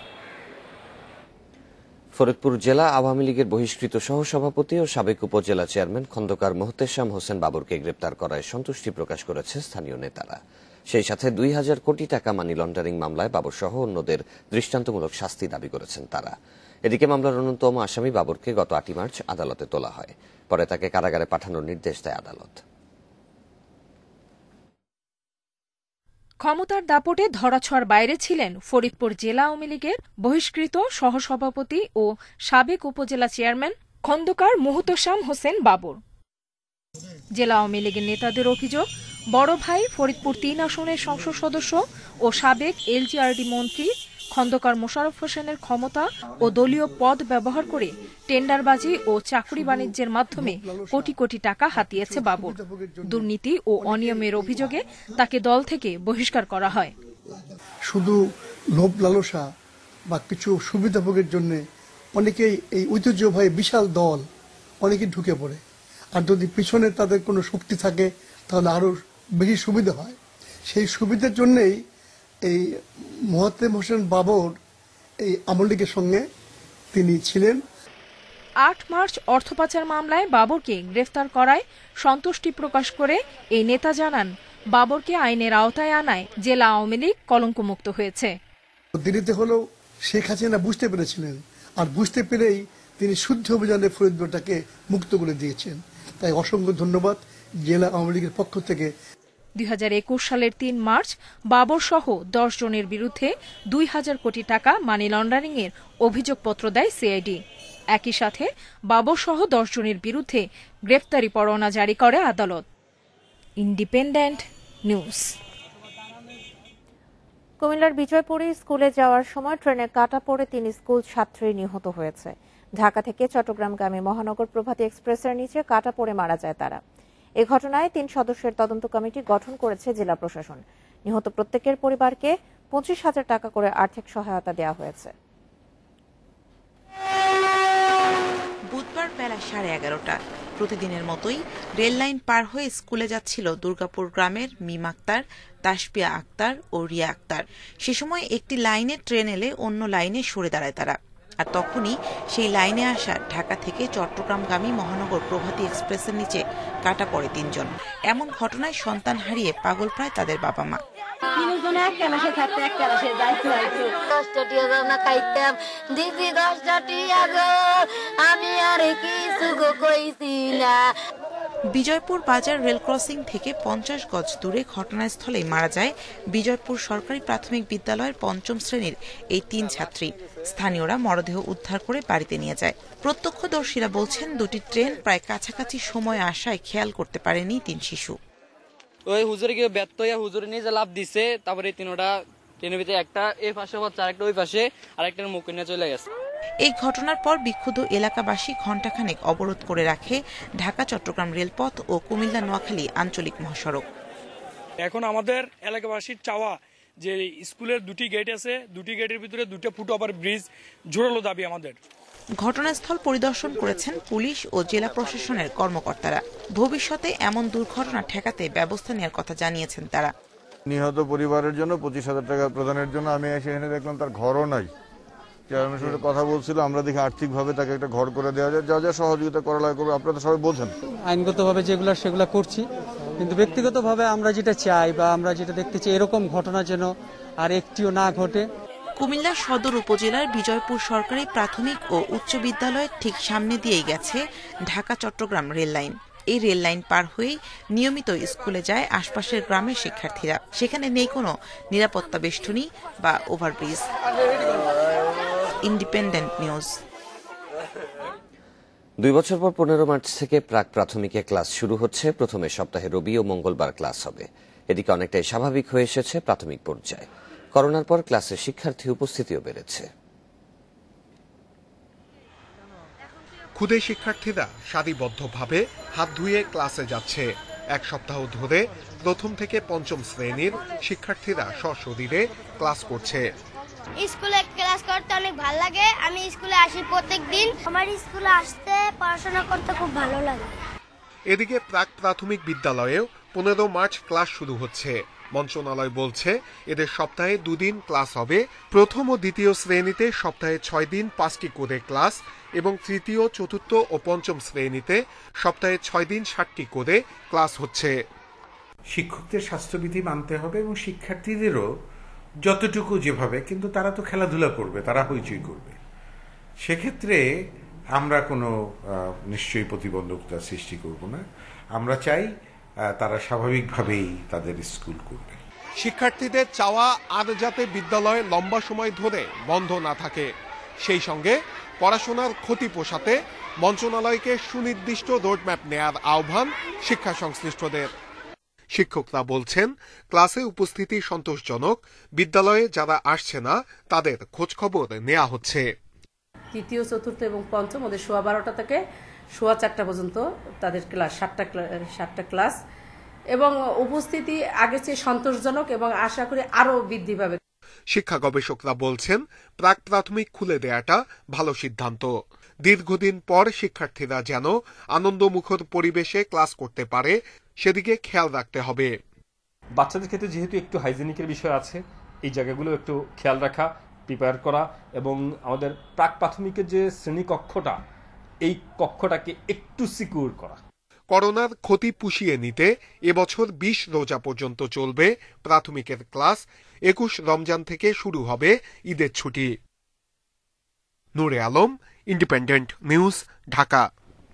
ফরিদপুর জেলা আওয়ামী লীগের বহিষ্কৃত সহসভাপতি ও সাবেক উপজেলা চেয়ারম্যান খন্দকার মোহতেশাম হোসেন বাবরকে গ্রেপ্তার করায় সন্তুষ্টি প্রকাশ করেছে স্থানীয় নেতারা। সেই সাথে দুই হাজার কোটি টাকা মানি লন্ডারিং মামলায় বাবর সহ অন্যদের দৃষ্টান্তমূলক শাস্তি দাবি করেছেন তারা। এদিকে মামলার অন্যতম আসামি বাবরকে গত আটই মার্চ আদালতে তোলা হয়, পরে তাকে কারাগারে পাঠানোর নির্দেশ দেয় আদালত। ক্ষমতার দাপটে ধরাছোঁয়ার বাইরে ছিলেন ফরিদপুর জেলা আওয়ামী লীগের বহিষ্কৃত সহসভাপতি ও সাবেক উপজেলা চেয়ারম্যান খন্দকার মুহতসাম হোসেন বাবর। জেলা আওয়ামী লীগের নেতাদের অভিযোগ, বড় ভাই ফরিদপুর তিন আসনের সংসদ সদস্য ও সাবেক এলজিআরডি মন্ত্রী খন্দকার মোশাররফ হোসেনের ক্ষমতা ও দলীয় পদ ব্যবহার করে টেন্ডারবাজি ও চাকরি বাণিজ্যের মাধ্যমে কোটি কোটি টাকা হাতিয়েছে বাবর। দুর্নীতি ও অনিয়মের অভিযোগে তাকে দল থেকে বহিষ্কার করা হয়। শুধু লোভ লালসা বা কিছু সুবিধাভোগের জন্য অনেকেই এই ঐতিহ্যবাহী বিশাল দল অনেকে ঢুকে পড়ে, আর যদি পিছনে তাদের কোনো শক্তি থাকে তাহলে আরো বেশি সুবিধা হয়। সেই সুবিধার জন্যই এই মোহতসাম হোসেন বাবর এই আওয়ামী লীগের সঙ্গে তিনি ছিলেন। আট মার্চ অর্থ পাচার মামলায় বাবরকে গ্রেফতার করায় সন্তুষ্টি প্রকাশ করে এই নেতা জানান, বাবরকে আইনের আওতায় আনায় জেলা আওয়ামী লীগ কলঙ্কমুক্ত হয়েছে। দেরিতে হলেও শেখ হাসিনা বুঝতে পেরেছিলেন, আর বুঝতে পেরেই তিনি শুদ্ধ অভিযানে ফরিদপুরটাকে মুক্ত করে দিয়েছেন। তাই অসংখ্য ধন্যবাদ জেলা আওয়ামী লীগের পক্ষ থেকে। দুই হাজার একুশ সালের তিন মার্চ বাবর সহ দশ জনের বিরুদ্ধে দুই হাজার কোটি টাকা মানি লন্ডারিং এর অভিযোগপত্র দেয় সিআইডি। একই সাথে বাবর সহ দশ জনের বিরুদ্ধে গ্রেফতারি পরোয়ানা জারি করে আদালত। Independent News. কুমিল্লার বিজয়পুরে স্কুলে যাওয়ার সময় ট্রেনে কাটা পড়ে তিন স্কুল ছাত্রী নিহত হয়েছে। ঢাকা থেকে চট্টগ্রামগামী মহানগর প্রভাতী এক্সপ্রেসের নিচে কাটা পড়ে মারা যায় তারা। এ ঘটনায় তিন সদস্যের তদন্ত কমিটি গঠন করেছে জেলা প্রশাসন। নিহত প্রত্যেকের পরিবারকে পঁচিশ হাজার টাকা করে আর্থিক সহায়তা দেওয়া হয়েছে। বুধবার বেলা সাড়ে এগারোটা প্রতিদিনের মতোই রেল লাইন পার হয়ে স্কুলে যাচ্ছিল দুর্গাপুর গ্রামের মিম আক্তার, তাসপিয়া আক্তার ও রিয়া আক্তার। সে সময় একটি লাইনে ট্রেন এলে অন্য লাইনে সরে দাঁড়ায় তারা, আর তখনই সেই লাইনে আসা ঢাকা থেকে চট্টগ্রামগামী মহানগর প্রভাতী এক্সপ্রেসের নিচে কাটা পড়ে তিনজন। এমন ঘটনায় সন্তান হারিয়ে পাগল প্রায় তাদের বাবা মা। বিজয়পুর বাজার রেল ক্রসিং থেকে পঞ্চাশ গজ দূরে ঘটনাস্থলে মারা যায় বিজয়পুর সরকারি প্রাথমিক বিদ্যালয়ের পঞ্চম শ্রেণীর এই তিন ছাত্রী। স্থানীয়রা মরদেহ উদ্ধার করে বাড়িতে নিয়ে যায়। প্রত্যক্ষদর্শীরা বলছেন, দুটি ট্রেন প্রায় কাছাকাছি সময় আসায় খেয়াল করতে পারেনি তিন শিশু। ওই হুজুরে গিয়ে ব্যর্থ হইয়া হুজুরে নিয়ে লাভ দিছে, তারপরে তিনটা ট্রেনের ভিতরে একটা এই পাশে হচ্ছে, আরেকটা ওই পাশে, আরেকটার মুখ নিয়ে চলে গেছে। এই ঘটনার পর বিক্ষুব্ধ এলাকাবাসী ঘণ্টাখানেক অবরোধ করে রাখে ঢাকা চট্টগ্রাম রেলপথ ও কুমিল্লা নোয়াখালী আঞ্চলিক মহাসড়ক। এখন আমাদের এলাকাবাসীর চাওয়া যে স্কুলের দুটি গেট আছে, দুটি গেটের ভিতরে দুটো ফুট ওভার ব্রিজ জোরালো দাবি আমাদের। ঘটনাস্থল পরিদর্শন করেছেন পুলিশ ও জেলা প্রশাসনের কর্মকর্তারা। ভবিষ্যতে এমন দুর্ঘটনা ঠেকাতে ব্যবস্থা নেওয়ার কথা জানিয়েছেন তারা। নিহত পরিবারের জন্য পঁচিশ হাজার টাকা প্রদানের জন্য আমি এসে এনে দেখলাম তার ঘরও নাই। চেয়ারম্যানের সাথে কথা বলছিল, আমরা দেখি আর্থিকভাবে তাকে একটা ঘর করে দেওয়া যায়, যা যা সহযোগিতা করা লাগে করবে। আপনারা তো সবাই বোঝেন আইনগতভাবে যেগুলো সেগুলো করছি, কিন্তু ব্যক্তিগতভাবে আমরা যেটা চাই বা আমরা যেটা দেখতে চাই এরকম ঘটনা যেন আর একটিও না ঘটে। কুমিল্লা সদর উপজেলার বিজয়পুর সরকারি প্রাথমিক ও উচ্চ বিদ্যালয়ের ঠিক সামনে দিয়েই গেছে ঢাকা চট্টগ্রাম রেল লাইন। এই রেল লাইন পার হয়েই নিয়মিত স্কুলে যায় আশপাশের গ্রামের শিক্ষার্থীরা। সেখানে নেই কোনো নিরাপত্তা বেষ্টনী বা ওভারব্রিজ। Independent news. দুই বছর পর পনেরো মার্চ থেকে প্রাক প্রাথমিকে ক্লাস শুরু হচ্ছে। প্রথমে সপ্তাহে রবি ও মঙ্গলবার ক্লাস হবে। এদিকে অনেকটাই স্বাভাবিক হয়ে এসেছে প্রাথমিক পর্যায়ে। করোনার পর ক্লাসে শিক্ষার্থী উপস্থিতিও বেড়েছে। ক্ষুদে শিক্ষার্থীরা সারিবদ্ধভাবে হাত ধুয়ে ক্লাসে যাচ্ছে। এক সপ্তাহ ধরে প্রথম থেকে পঞ্চম শ্রেণীর শিক্ষার্থীরা সশরীরে ক্লাস করছে। স্কুলে ক্লাস করতে অনেক ভালো লাগে। আমি স্কুলে আসি প্রত্যেক দিন। আমার স্কুলে আসতে পড়াশোনা করতে খুব ভালো লাগে। এদিকে প্রাক প্রাথমিক বিদ্যালয়েও পনেরো মার্চ ক্লাস শুরু হচ্ছে। মন্ত্রণালয় বলছে এদের সপ্তাহে দুদিন ক্লাস হবে। প্রথম ও দ্বিতীয় শ্রেণীতে সপ্তাহে ছয় দিন পাঁচটি করে ক্লাস এবং তৃতীয়, চতুর্থ ও পঞ্চম শ্রেণীতে সপ্তাহে ছয় দিন ষাটটি করে ক্লাস হচ্ছে। শিক্ষকদের স্বাস্থ্যবিধি মানতে হবে এবং শিক্ষার্থীদেরও যতটুকু যেভাবে, কিন্তু তারা তো খেলাধুলা করবে, তারা হইচই করবে। সেক্ষেত্রে আমরা কোনো নিশ্চয়ই প্রতিবন্ধকতা সৃষ্টি করব না। আমরা চাই তারা স্বাভাবিকভাবেই তাদের স্কুল করবে। শিক্ষার্থীদের চাওয়া আর যাতে বিদ্যালয় লম্বা সময় ধরে বন্ধ না থাকে, সেই সঙ্গে পড়াশোনার ক্ষতি পোষাতে মন্ত্রণালয়কে সুনির্দিষ্ট রোডম্যাপ নেয়ার আহ্বান শিক্ষা সংশ্লিষ্টদের। শিক্ষকরা বলছেন, ক্লাসে উপস্থিতি সন্তোষজনক, বিদ্যালয়ে যারা আসছে না তাদের খোঁজখবর নেওয়া হচ্ছে। তৃতীয়, চতুর্থ এবং পঞ্চম ওদের সোয়া বারোটা থেকে সোয়া চারটা পর্যন্ত তাদের ক্লাস, সাতটা সাতটা ক্লাস, এবং উপস্থিতি আগের চেয়ে সন্তোষজনক এবং আশা করি আরো বৃদ্ধি পাবে। শিক্ষা গবেষকরা বলছেন, প্রাক প্রাথমিক খুলে দেয়াটা ভালো সিদ্ধান্ত। দীর্ঘদিন পর শিক্ষার্থীরা যেন আনন্দমুখর পরিবেশে ক্লাস করতে পারে সেদিকে খেয়াল রাখতে হবে। বাচ্চাদের ক্ষেত্রে যেহেতু একটু হাইজেনিকের বিষয় আছে, এই জায়গাগুলো একটু খেয়াল রাখা, প্রিপেয়ার করা, এবং আমাদের প্রাক প্রাথমিকের যে শ্রেণী কক্ষটা, এই কক্ষটাকে একটু সিকিউর করা। করোনার ক্ষতি পুষিয়ে নিতে এবছর বিশ রোজা পর্যন্ত চলবে প্রাথমিকের ক্লাস। একুশ রমজান থেকে শুরু হবে ঈদের ছুটি। Nure Alam, Independent News, Dhaka.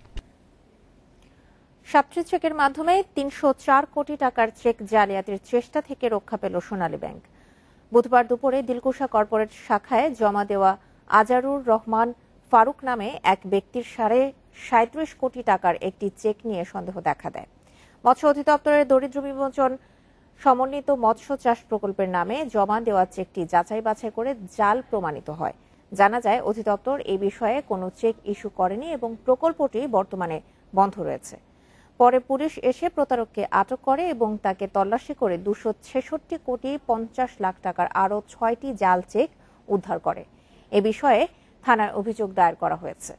সাতটি চেকের মাধ্যমে তিনশো চার কোটি টাকার চেক জালিয়াতির চেষ্টা থেকে রক্ষা পেল সোনালী ব্যাংক। বুধবার দুপুরে দিলকুশা কর্পোরেট শাখায় জমা দেওয়া আজারুর রহমান ফারুক নামে এক ব্যক্তির সাড়ে সাঁত্রিশ কোটি টাকার একটি চেক নিয়ে সন্দেহ দেখা দেয়। মৎস্য অধিদপ্তরের দরিদ্র বিমোচন সমন্বিত মৎস্য চাষ প্রকল্পের নামে জমা দেওয়া চেকটি যাচাই বাছাই করে জাল প্রমাণিত হয়। জানা যায়, অধিদপ্তর এই বিষয়ে কোনো চেক ইস্যু করেনি এবং প্রকল্পটি বর্তমানে বন্ধ রয়েছে। পরে পুলিশ এসে প্রতারককে আটক করে এবং তাকে তল্লাশি করে দুশো ছেষট্টি কোটি পঞ্চাশ লাখ টাকার আরও ছয়টি জাল চেক উদ্ধার করে। এ বিষয়ে থানায় অভিযোগ দায়ের করা হয়েছে।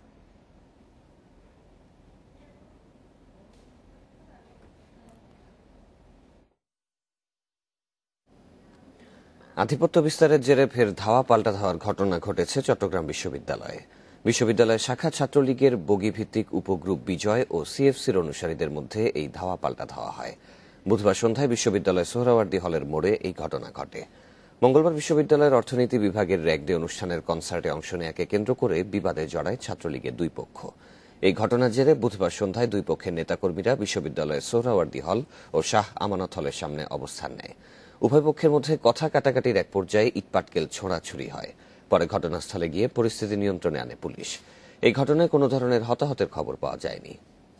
আধিপত্য বিস্তারের জেরে ফের ধাওয়া পাল্টা ধাওয়ার ঘটনা ঘটেছে চট্টগ্রাম বিশ্ববিদ্যালয়ে। বিশ্ববিদ্যালয়ের শাখা ছাত্রলীগের বগিভিত্তিক উপগ্রুপ বিজয় ও সিএফসির অনুসারীদের মধ্যে এই ধাওয়া পাল্টা ধাওয়া হয়। বুধবার সন্ধ্যায় বিশ্ববিদ্যালয় সোহরাওয়ার্দী হলের মোড়ে এই ঘটনা ঘটে। মঙ্গলবার বিশ্ববিদ্যালয়ের অর্থনীতি বিভাগের র্যাগ ডে অনুষ্ঠানের কনসার্টে অংশ নেয়াকে কেন্দ্র করে বিবাদে জড়ায় ছাত্রলীগের দুই পক্ষ। এই ঘটনার জেরে বুধবার সন্ধ্যায় দুই পক্ষের নেতাকর্মীরা বিশ্ববিদ্যালয়ের সোহরাওয়ার্দী হল ও শাহ আমানত হলের সামনে অবস্থান নেয়। উভয় পক্ষের মধ্যে কথা কাটাকাটির এক পর্যায়ে ইটপাটকেল ছোড়াছুড়ি হয়। পরে ঘটনাস্থলে গিয়ে পরিস্থিতি নিয়ন্ত্রণে আনে পুলিশ। এই ঘটনায় কোনো ধরনের হতাহতের খবর পাওয়া যায়নি।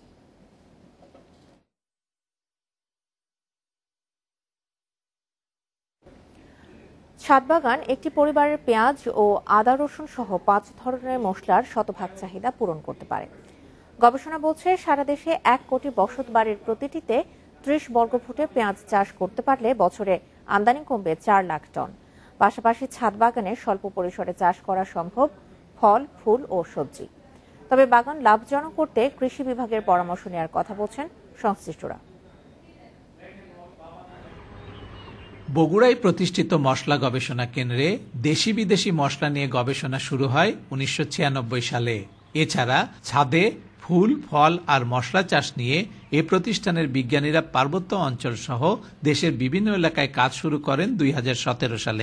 ছাদবাগান একটি পরিবারের পেঁয়াজ ও আদা রসুন সহ পাঁচ ধরনের মশলার শতভাগ চাহিদা পূরণ করতে পারে। গবেষণা বলছে, সারা দেশে এক কোটি বসত বাড়ির প্রতিটিতে ত্রিশ বর্গফুটে পেঁয়াজ চাষ করতে পারলে বছরে আমদানি কমবে চার লাখ টন। পাশাপাশি ছাদ বাগানে স্বল্প পরিসরে চাষ করা সম্ভব ফল, ফুল ও সবজি। তবে বাগান লাভজনক করতে কৃষি বিভাগের পরামর্শ নেওয়ার কথা বলছেন সংশ্লিষ্টরা। বগুড়ায় প্রতিষ্ঠিত মশলা গবেষণা কেন্দ্রে দেশি বিদেশি মশলা নিয়ে গবেষণা শুরু হয় উনিশশো ছিয়ানব্বই সালে। এছাড়া ছাদে ফুল, ফল আর মশলা চাষ নিয়ে এ প্রতিষ্ঠানের বিজ্ঞানীরা পার্বত্য অঞ্চল সহ দেশের বিভিন্ন এলাকায় কাজ শুরু করেন দুই হাজার সতেরো সালে।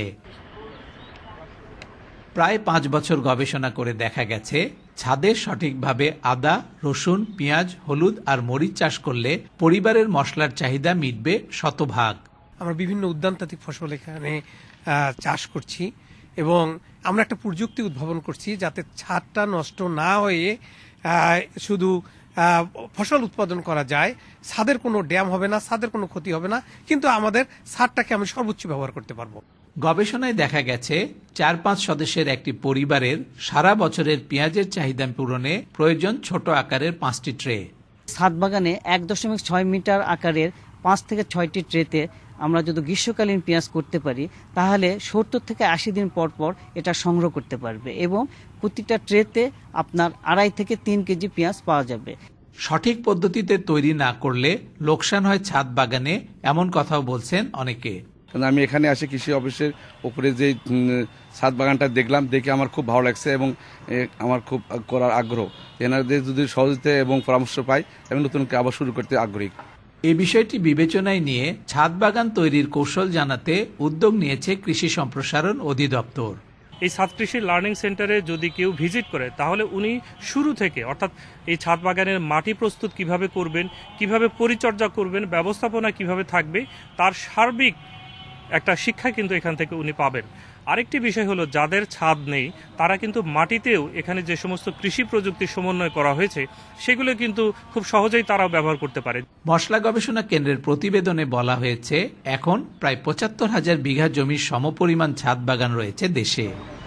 প্রায় পাঁচ বছর গবেষণা করে দেখা গেছে, ছাদে সঠিকভাবে আদা, রসুন, পেঁয়াজ, হলুদ আর মরিচ চাষ করলে পরিবারের মশলার চাহিদা মিটবে শতভাগ। আমরা বিভিন্ন উদ্যানতাত্ত্বিক ফসল এখানে চাষ করছি এবং আমরা একটা প্রযুক্তি উদ্ভাবন করছি যাতে ছাদটা নষ্ট না হয়ে শুধু ফসল উৎপাদন করা যায়। ছাদের কোনো ড্যাম হবে না, ছাদের কোনো ক্ষতি হবে না, কিন্তু আমাদের ছাদটাকে আমি সর্বোচ্চ ব্যবহার করতে পারবো। গবেষণায় দেখা গেছে, চার পাঁচ সদস্যের একটি পরিবারের সারা বছরের পেঁয়াজের চাহিদা পূরণে প্রয়োজন ছোট আকারের পাঁচটি ট্রে। ছাদ বাগানে এক দশমিক ছয় মিটার আকারের পাঁচ থেকে ছয়টি ট্রেতে আমরা যদি গ্রীষ্মকালীন পেঁয়াজ করতে পারি তাহলে সত্তর থেকে আশি দিন পর পর এটা সংগ্রহ করতে পারবে এবং প্রতিটা ট্রেতে আপনার আড়াই থেকে তিন কেজি পেঁয়াজ পাওয়া যাবে। সঠিক পদ্ধতিতে তৈরি না করলে লোকসান হয় ছাদ বাগানে, এমন কথাও বলছেন অনেকে। আমি এখানে আসি কৃষি অফিসের উপরে যে ছাদ বাগানটা দেখলাম, দেখে আমার খুব ভালো লাগছে এবং আমার খুব করার আগ্রহ। এনাদের যদি সহযোগিতা এবং পরামর্শ পাই আমি নতুন আবার শুরু করতে আগ্রহী। এই বিষয়টি বিবেচনায় নিয়ে ছাদ বাগান তৈরির কৌশল জানাতে উদ্যোগ নিয়েছে কৃষি সম্প্রসারণ অধিদপ্তর। এই ছাদ কৃষি লার্নিং সেন্টারে যদি কেউ ভিজিট করে তাহলে উনি শুরু থেকে, অর্থাৎ এই ছাদ বাগানের মাটি প্রস্তুত কিভাবে করবেন, কিভাবে পরিচর্যা করবেন, ব্যবস্থাপনা কিভাবে থাকবে, তার সার্বিক একটা শিক্ষা কিন্তু এখান থেকে উনি পাবেন। আরেকটি বিষয় হলো, যাদের ছাদ নেই তারা কিন্তু মাটিতেও এখানে যে সমস্ত কৃষি প্রযুক্তি সমন্বয় করা হয়েছে সেগুলো কিন্তু খুব সহজেই তারাও ব্যবহার করতে পারে। মশলা গবেষণা কেন্দ্রের প্রতিবেদনে বলা হয়েছে এখন প্রায় পঁচাত্তর হাজার বিঘা জমির সমপরিমাণ ছাদ বাগান রয়েছে দেশে।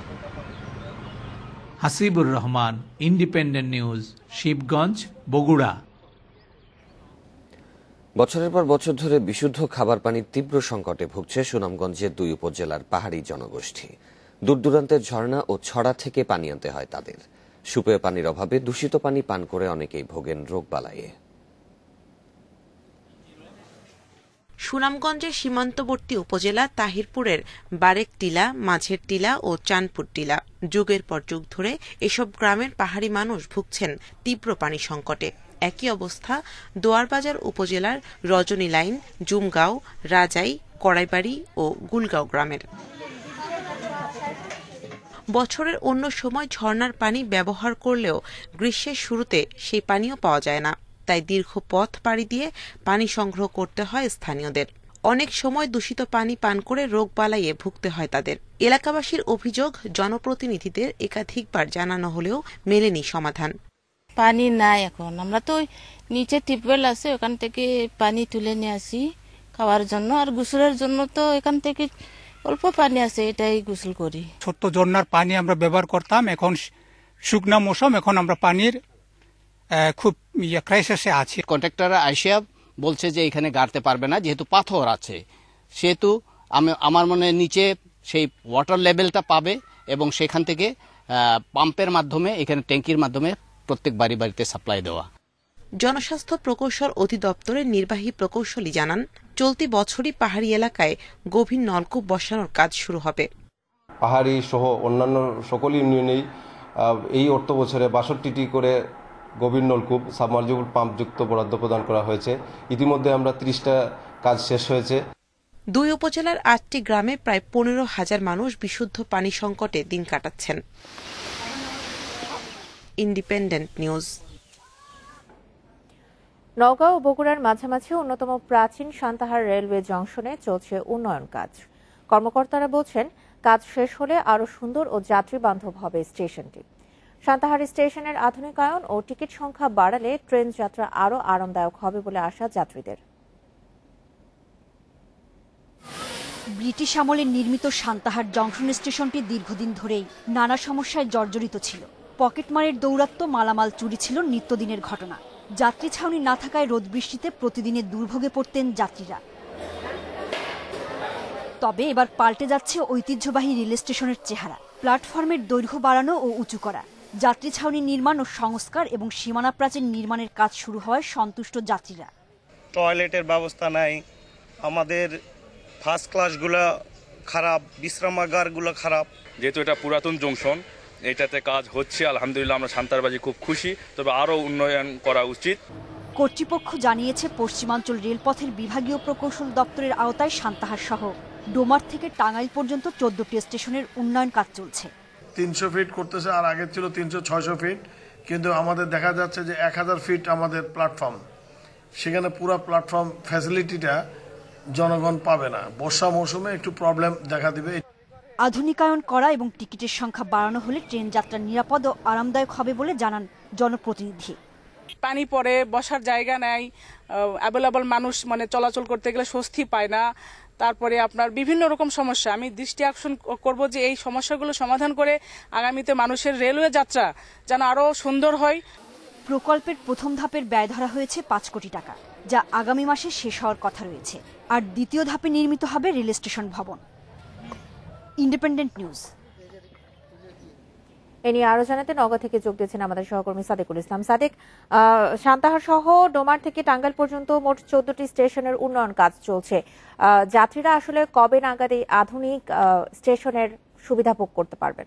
Hasibur Rahman, Independent News, Shibganj, Bogura. বছরের পর বছর ধরে বিশুদ্ধ খাবার পানির তীব্র সংকটে ভুগছে সুনামগঞ্জের দুই উপজেলার পাহাড়ি জনগোষ্ঠী। দূর দূরান্তের ঝর্ণা ও ছড়া থেকে পানি আনতে হয় তাদের। সুপেয় পানির অভাবে দূষিত পানি পান করে অনেকেই ভোগেন রোগবালাইয়ে। সুনামগঞ্জের সীমান্তবর্তী উপজেলা তাহিরপুরের বারেক টিলা, মাঝের টিলা ও চাঁদপুর টিলা, যুগের পর যুগ ধরে এসব গ্রামের পাহাড়ি মানুষ ভুগছেন তীব্র পানি সংকটে। একই অবস্থা দোয়ারবাজার উপজেলার রজনী লাইন, জুমগাঁও, রাজাই, কড়াইবাড়ি ও গুলগাঁও গ্রামের। বছরের অন্য সময় ঝর্ণার পানি ব্যবহার করলেও গ্রীষ্মের শুরুতে সেই পানিও পাওয়া যায় না। তাই দীর্ঘ পথ পাড়ি দিয়ে পানি সংগ্রহ করতে হয় স্থানীয়দের। অনেক সময় দূষিত পানি পান করে রোগবালাইয়ে ভুগতে হয় তাদের। এলাকাবাসীর অভিযোগ, জনপ্রতিনিধিদের একাধিকবার জানানো হলেও মেলেনি সমাধান। পানি নাই এখন, আমরা তো নিচে টিউবওয়েল আছে ওখান থেকে পানি তুলে নিয়ে আসি খাওয়ার জন্য, আর গোসলের জন্য তো এখান থেকে অল্প পানি আছে, এটাই গোসল করি। ছোট্ট ঝর্ণার পানি আমরা ব্যবহার করতাম, এখন শুকনা মৌসুম, এখন আমরা পানির খুব ক্রাইসিসে আছি। কন্ট্রাক্টররা আইসিয়া বলছে যে এখানে গাড়তে পারবে না, যেহেতু পাথর আছে, সেহেতু আমি আমার মনে নিচে সেই ওয়াটার লেভেলটা পাবে এবং সেখান থেকে পাম্পের মাধ্যমে এখানে ট্যাঙ্কির মাধ্যমে প্রত্যেক বাড়ি বাড়িতে সাপ্লাই দেওয়া। জনস্বাস্থ্য প্রকৌশল অধিদপ্তরের নির্বাহী প্রকৌশলী জানান, চলতি বছরই পাহাড়ি এলাকায় গভীর নলকূপ বসানোর কাজ শুরু হবে। পাহাড়ি সহ অন্যান্য সকল ইউনিয়নেই এই অর্থ বছরে বাষট্টিটি করে গভীর নলকূপ সাবমার্জিবল পাম্পযুক্ত বরাদ্দ প্রদান করা হয়েছে। ইতিমধ্যে আমরা ত্রিশটা কাজ শেষ হয়েছে। দুই উপজেলার আটটি গ্রামে প্রায় পনেরো হাজার মানুষ বিশুদ্ধ পানি সংকটে দিন কাটাচ্ছেন। Independent news. নওগাঁ ও বগুড়ার মাঝামাঝি অন্যতম প্রাচীন সান্তাহার রেলওয়ে জংশনে চলছে উন্নয়ন কাজ। কর্মকর্তারা বলছেন, কাজ শেষ হলে আরো সুন্দর ও যাত্রী বান্ধব হবে স্টেশনটি। সান্তাহার স্টেশনের আধুনিকায়ন ও টিকিট সংখ্যা বাড়ালে ট্রেন যাত্রা আরো আরামদায়ক হবে বলে আশা যাত্রীদের। ব্রিটিশ আমলে নির্মিত সান্তাহার জংশন স্টেশনটি দীর্ঘদিন ধরেই নানা সমস্যায় জর্জরিত ছিল। পকেটমারের দৌরাত্ম্য, মালামাল চুরি ছিল নিত্যদিনের ঘটনা। যাত্রী ছাউনি না থাকায় রোদ বৃষ্টিতে প্রতিদিনের দুর্ভোগে পড়তেন যাত্রীরা। তবে এবার পাল্টে যাচ্ছে ঐতিহ্যবাহী রেল স্টেশনের চেহারা। প্ল্যাটফর্মের দৈর্ঘ্য বাড়ানো ও উঁচু করা, যাত্রী ছাউনি নির্মাণ ও সংস্কার এবং সীমানা প্রাচীর নির্মাণের কাজ শুরু হওয়ায় সন্তুষ্ট যাত্রীরা। টয়লেটের ব্যবস্থা নাই, আমাদের ফার্স্ট ক্লাসগুলো খারাপ, বিশ্রামাগারগুলো খারাপ। যেহেতু এটা পুরাতন জংশন, এটাতে কাজ হচ্ছে, আলহামদুলিল্লাহ আমরা সান্তাহারবাজি খুব খুশি, তবে আরও উন্নয়ন করা উচিত। কর্তৃপক্ষ জানিয়েছে, পশ্চিমাঞ্চল রেলপথের বিভাগীয় প্রকৌশল দপ্তরের আওতায় সান্তাহার সহ ডোমার থেকে টাঙ্গাইল পর্যন্ত চোদ্দটি স্টেশনের উন্নয়ন কাজ চলছে। তিনশো ফিট করতেছে, আর আগে ছিল তিনশো ছয়শো ফিট, কিন্তু আমাদের দেখা যাচ্ছে যে এক হাজার ফিট আমাদের প্ল্যাটফর্ম, সেখানে পুরো প্ল্যাটফর্ম ফ্যাসিলিটিটা জনগণ পাবে না। বর্ষা মৌসুমে একটু প্রবলেম দেখা দিবে। আধুনিকায়ন করা এবং টিকিটের সংখ্যা বাড়ানো হলে ট্রেন যাত্রা নিরাপদ ও আরামদায়ক হবে বলে জানান জনপ্রতিনিধি। পানি পড়ে, বসার জায়গা নাই, অ্যাভেলেবল মানুষ মানে চলাচল করতে গেলে স্বস্তি পায় না। তারপরে আপনার বিভিন্ন রকম সমস্যা, আমি দৃষ্টি আকর্ষণ করব যে এই সমস্যাগুলো সমাধান করে আগামীতে মানুষের রেলওয়ে যাত্রা যেন আরো সুন্দর হয়। প্রকল্পের প্রথম ধাপের ব্যয় ধরা হয়েছে পাঁচ কোটি টাকা, যা আগামী মাসে শেষ হওয়ার কথা রয়েছে। আর দ্বিতীয় ধাপে নির্মিত হবে রেল স্টেশন ভবন। Independent News. এ নিয়ে আরো জানাতে নওগাঁ থেকে যোগ দিয়েছেন আমাদের সহকর্মী সাদেকুল ইসলাম। সাদেক, সান্তাহার সহ ডোমার থেকে টাঙ্গাইল পর্যন্ত মোট চোদ্দটি স্টেশনের উন্নয়ন কাজ চলছে। যাত্রীরা আসলে কবে নাগাদ এই আধুনিক স্টেশনের সুবিধা ভোগ করতে পারবেন?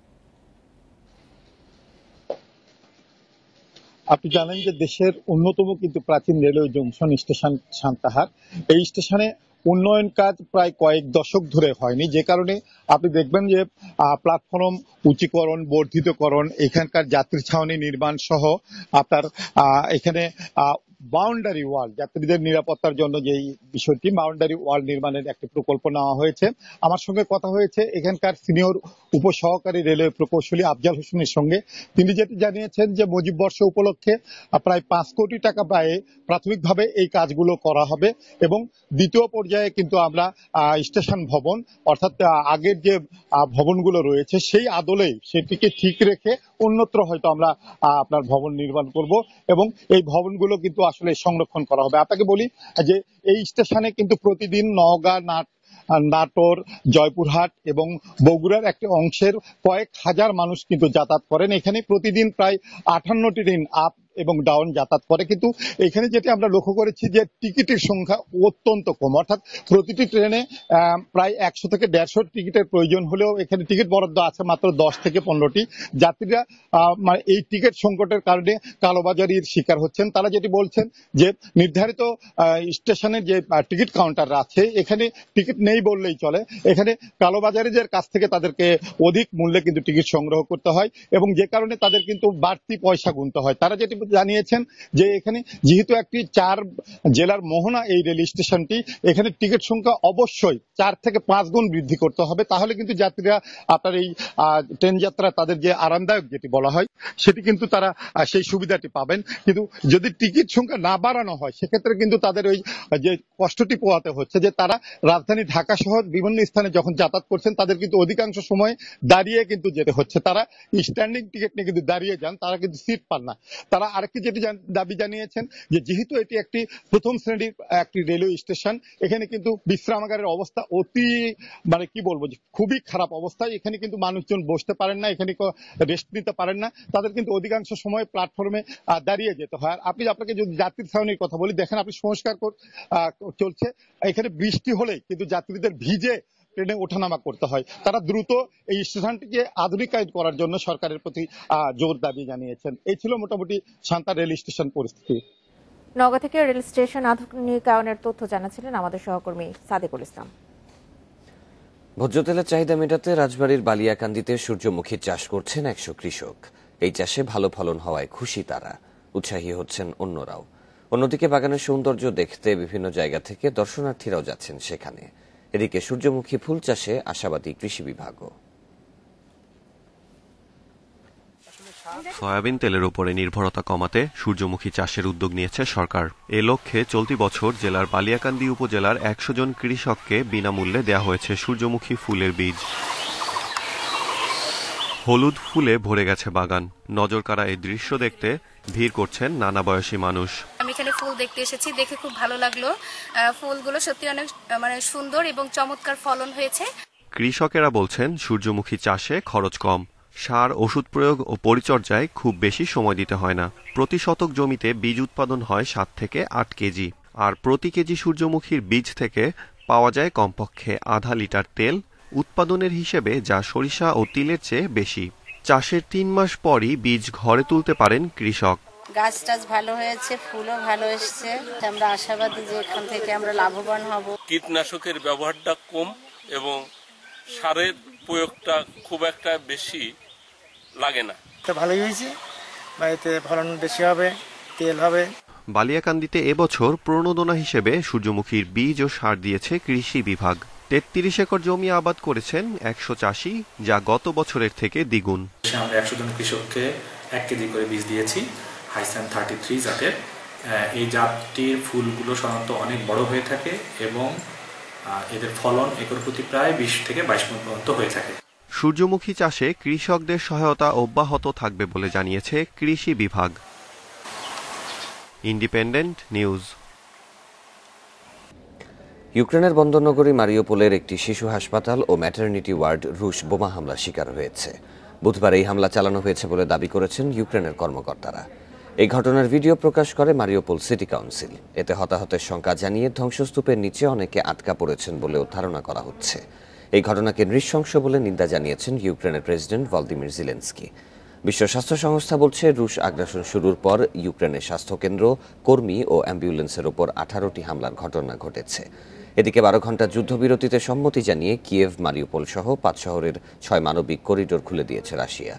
আপনি জানেন যে দেশের অন্যতম কিন্তু প্রাচীন রেলওয়ে জংশন স্টেশন সান্তাহার। এই স্টেশনে উন্নয়ন কাজ প্রায় কয়েক দশক ধরে হয়নি, যে কারণে আপনি দেখবেন যে প্ল্যাটফর্ম উঁচীকরণ, বর্ধিতকরণ, এখানকার যাত্রী ছাউনি নির্মাণ সহ আপনার এখানে বাউন্ডারি ওয়াল, যাত্রীদের নিরাপত্তার জন্য যেই বিষয়টি বাউন্ডারি ওয়াল নির্মাণের একটি প্রকল্প নেওয়া হয়েছে। আমার সঙ্গে কথা হয়েছে এখানকার সিনিয়র উপসহকারী রেলওয়ে প্রকৌশলী আফজাল হোসেনের সঙ্গে। তিনি যেটি জানিয়েছেন যে মুজিব বর্ষ উপলক্ষে প্রায় পাঁচ কোটি টাকা ব্যয়ে প্রাথমিকভাবে এই কাজগুলো করা হবে এবং দ্বিতীয় পর্যায়ে কিন্তু আমরা স্টেশন ভবন অর্থাৎ আগের যে ভবনগুলো রয়েছে সেই আদলেই সেটিকে ঠিক রেখে অন্যত্র হয়তো আমরা আপনার ভবন নির্মাণ করব এবং এই ভবনগুলো কিন্তু আসলে সংরক্ষণ করা হবে। আপনাকে বলি যে এই স্টেশনে কিন্তু প্রতিদিন নওগাঁ, নাট নাটোর, জয়পুরহাট এবং বগুড়ার একটি অংশের কয়েক হাজার মানুষ কিন্তু যাতায়াত করেন। এখানে প্রতিদিন প্রায় আটান্নটি ট্রেন আপ এবং ডাউন যাতায়াত করে, কিন্তু এখানে যেটি আমরা লক্ষ্য করেছি যে টিকিটের সংখ্যা অত্যন্ত কম, অর্থাৎ প্রতিটি ট্রেনে প্রায় একশো থেকে দেড়শো টিকিটের প্রয়োজন হলেও এখানে টিকিট বরাদ্দ আছে মাত্র দশ থেকে পনেরোটি। যাত্রীরা মানে এই টিকিট সংকটের কারণে কালোবাজারির শিকার হচ্ছেন। তারা যেটি বলছেন যে নির্ধারিত স্টেশনের যে টিকিট কাউন্টার আছে এখানে টিকিট নেই বললেই চলে, এখানে কালোবাজারিদের কাছ থেকে তাদেরকে অধিক মূল্যে কিন্তু টিকিট সংগ্রহ করতে হয় এবং যে কারণে তাদের কিন্তু বাড়তি পয়সা গুনতে হয়। তারা যেটি জানিয়েছেন যে এখানে যেহেতু একটি চার জেলার মোহনা এই রেল স্টেশনটি, এখানে টিকিট সংখ্যা অবশ্যই চার থেকে পাঁচ গুণ বৃদ্ধি করতে হবে, তাহলে কিন্তু যাত্রীরা আপনার এই ট্রেন যাত্রা তাদের যে আরামদায়ক যেটি বলা হয় সেটি কিন্তু তারা সেই সুবিধাটি পাবেন। কিন্তু যদি টিকিট সংখ্যা না বাড়ানো হয় সেক্ষেত্রে কিন্তু তাদের ওই যে কষ্টটি পোহাতে হচ্ছে যে তারা রাজধানী ঢাকা সহ বিভিন্ন স্থানে যখন যাতায়াত করছেন তাদের কিন্তু অধিকাংশ সময় দাঁড়িয়ে কিন্তু যেতে হচ্ছে। তারা স্ট্যান্ডিং টিকিট নিয়ে কিন্তু দাঁড়িয়ে যান, তারা কিন্তু সিট পান না। তারা আরেকটি যেটি দাবি জানিয়েছেন যে যেহেতু এটি একটি প্রথম শ্রেণীর একটি রেলওয়ে স্টেশন, এখানে কিন্তু বিশ্রামাগারের অবস্থা অতি মানে কি বলবো যে খুবই খারাপ অবস্থায়। এখানে কিন্তু মানুষজন বসতে পারেন না, এখানে রেস্ট নিতে পারেন না, তাদের কিন্তু অধিকাংশ সময় প্ল্যাটফর্মে দাঁড়িয়ে যেতে হয়। আর আপনি আপনাকে যদি যাত্রী ছাউনির কথা বলি, দেখেন আপনি সংস্কার চলছে, এখানে বৃষ্টি হলেই কিন্তু যাত্রীদের ভিজে ট্রেনে ওঠানামা করতে হয়। তারা দ্রুত এই স্টেশনটিকে আধুনিকায়ন করার জন্য সরকারের প্রতি জোর দাবি জানিয়েছেন। এই ছিল মোটামুটি সান্তা রেল স্টেশন পরিস্থিতি। নওগাঁ থেকে রেল স্টেশন আধুনিকায়নের তথ্য জানাচ্ছিলেন আমাদের সহকর্মী সাদেকুল ইসলাম। ভোজ্য তেলের চাহিদা মেটাতে রাজবাড়ীর বালিয়াকান্দিতে সূর্যমুখী চাষ করছেন একশো কৃষক। এই চাষে ভালো ফলন হওয়ায় খুশি তারা, উৎসাহী হচ্ছেন অন্যরাও। অন্যদিকে বাগানের সৌন্দর্য দেখতে বিভিন্ন জায়গা থেকে দর্শনার্থীরাও যাচ্ছেন সেখানে। এদিকে সূর্যমুখী ফুল চাষে আশাবাদী কৃষি বিভাগও। সয়াবিন তেলের উপরে নির্ভরতা কমাতে সূর্যমুখী চাষের উদ্যোগ নিয়েছে সরকার। এ লক্ষ্যে চলতি বছর জেলার বালিয়াকান্দি উপজেলার একশো জন কৃষককে বিনামূল্যে দেয়া হয়েছে সূর্যমুখী ফুলের বীজ। হলুদ ফুলে ভরে গেছে বাগান। নজরকাড়া এই দৃশ্য দেখতে ভিড় করছেন নানা বয়সী মানুষ। আমি এখানে ফুল দেখতে এসেছি, দেখে খুব ভালো লাগলো। ফুলগুলো সত্যি অনেক মানে সুন্দর এবং চমৎকার ফলন হয়েছে। কৃষকেরা বলছেন সূর্যমুখী চাষে খরচ কম, সার ওষুধ প্রয়োগ ও পরিচর্যায় খুব বেশি সময় দিতে হয় না। প্রতি শতক জমিতে বীজ উৎপাদন হয় সাত থেকে আট কেজি, আর প্রতি কেজি সূর্যমুখীর বীজ থেকে পাওয়া যায় কমপক্ষে আধা লিটার তেল, উৎপাদনের হিসেবে যা সরিষা ও তিলের চেয়ে বেশি। চাষের তিন মাস পরই বীজ ঘরে তুলতে পারেন কৃষক। গাছ টাছ ভালো হয়েছে, ফুলও ভালো এসছে। আমরা আশাবাদী যে এখান থেকে আমরা লাভবান হব। কীটনাশকের ব্যবহারটা কম এবং সারের প্রয়োগটা খুব একটা বেশি লাগে না। ভালোই হয়েছে, বাড়িতে ফলন বেশি হবে, তেল হবে। বালিয়াকান্দিতে এবছর প্রণোদনা হিসেবে সূর্যমুখীর বীজ ও সার দিয়েছে কৃষি বিভাগ। তেত্রিশ একর জমি আবাদ করেছেন একশো চাষি, যা গত বছরের থেকে দ্বিগুণ। আমরা একশো জন কৃষককে এক কেজি করে বীজ দিয়েছি হাইসান থার্টি থ্রি জাতের। এই জাতটির ফুলগুলো সাধারণত অনেক বড় হয়ে থাকে এবং এদের ফলন একর প্রতি প্রায় বিশ থেকে বাইশ মণ পর্যন্ত হয়ে থাকে। সূর্যমুখী চাষে কৃষকদের সহায়তা অব্যাহত থাকবে বলে জানিয়েছে কৃষি বিভাগ। Independent News. ইউক্রেনের বন্দরনগরী মারিউপোলের একটি শিশু হাসপাতাল ও ম্যাটারনিটি ওয়ার্ড রুশ বোমা হামলার শিকার হয়েছে। বুধবার এই হামলা চালানো হয়েছে বলে দাবি করেছেন ইউক্রেনের কর্মকর্তারা। এই ঘটনার ভিডিও প্রকাশ করে মারিউপোল সিটি কাউন্সিল। এতে হতাহতের সংখ্যা জানিয়ে ধ্বংসস্তূপের নিচে অনেকে আটকা পড়েছেন বলেও ধারণা করা হচ্ছে। এই ঘটনাকে নৃশংস বলে নিন্দা জানিয়েছেন ইউক্রেনের প্রেসিডেন্ট ভলোদিমির জেলেনস্কি। বিশ্ব স্বাস্থ্য সংস্থা বলছে রুশ আগ্রাসন শুরুর পর ইউক্রেনের স্বাস্থ্যকেন্দ্র, কর্মী ও অ্যাম্বুলেন্সের ওপর আঠারোটি হামলার ঘটনা ঘটেছে। এদিকে বারো ঘন্টা যুদ্ধবিরতিতে সম্মতি জানিয়ে কিয়েভ, মারিউপোল সহ পাঁচ শহরের ছয় মানবিক করিডোর খুলে দিয়েছে রাশিয়া।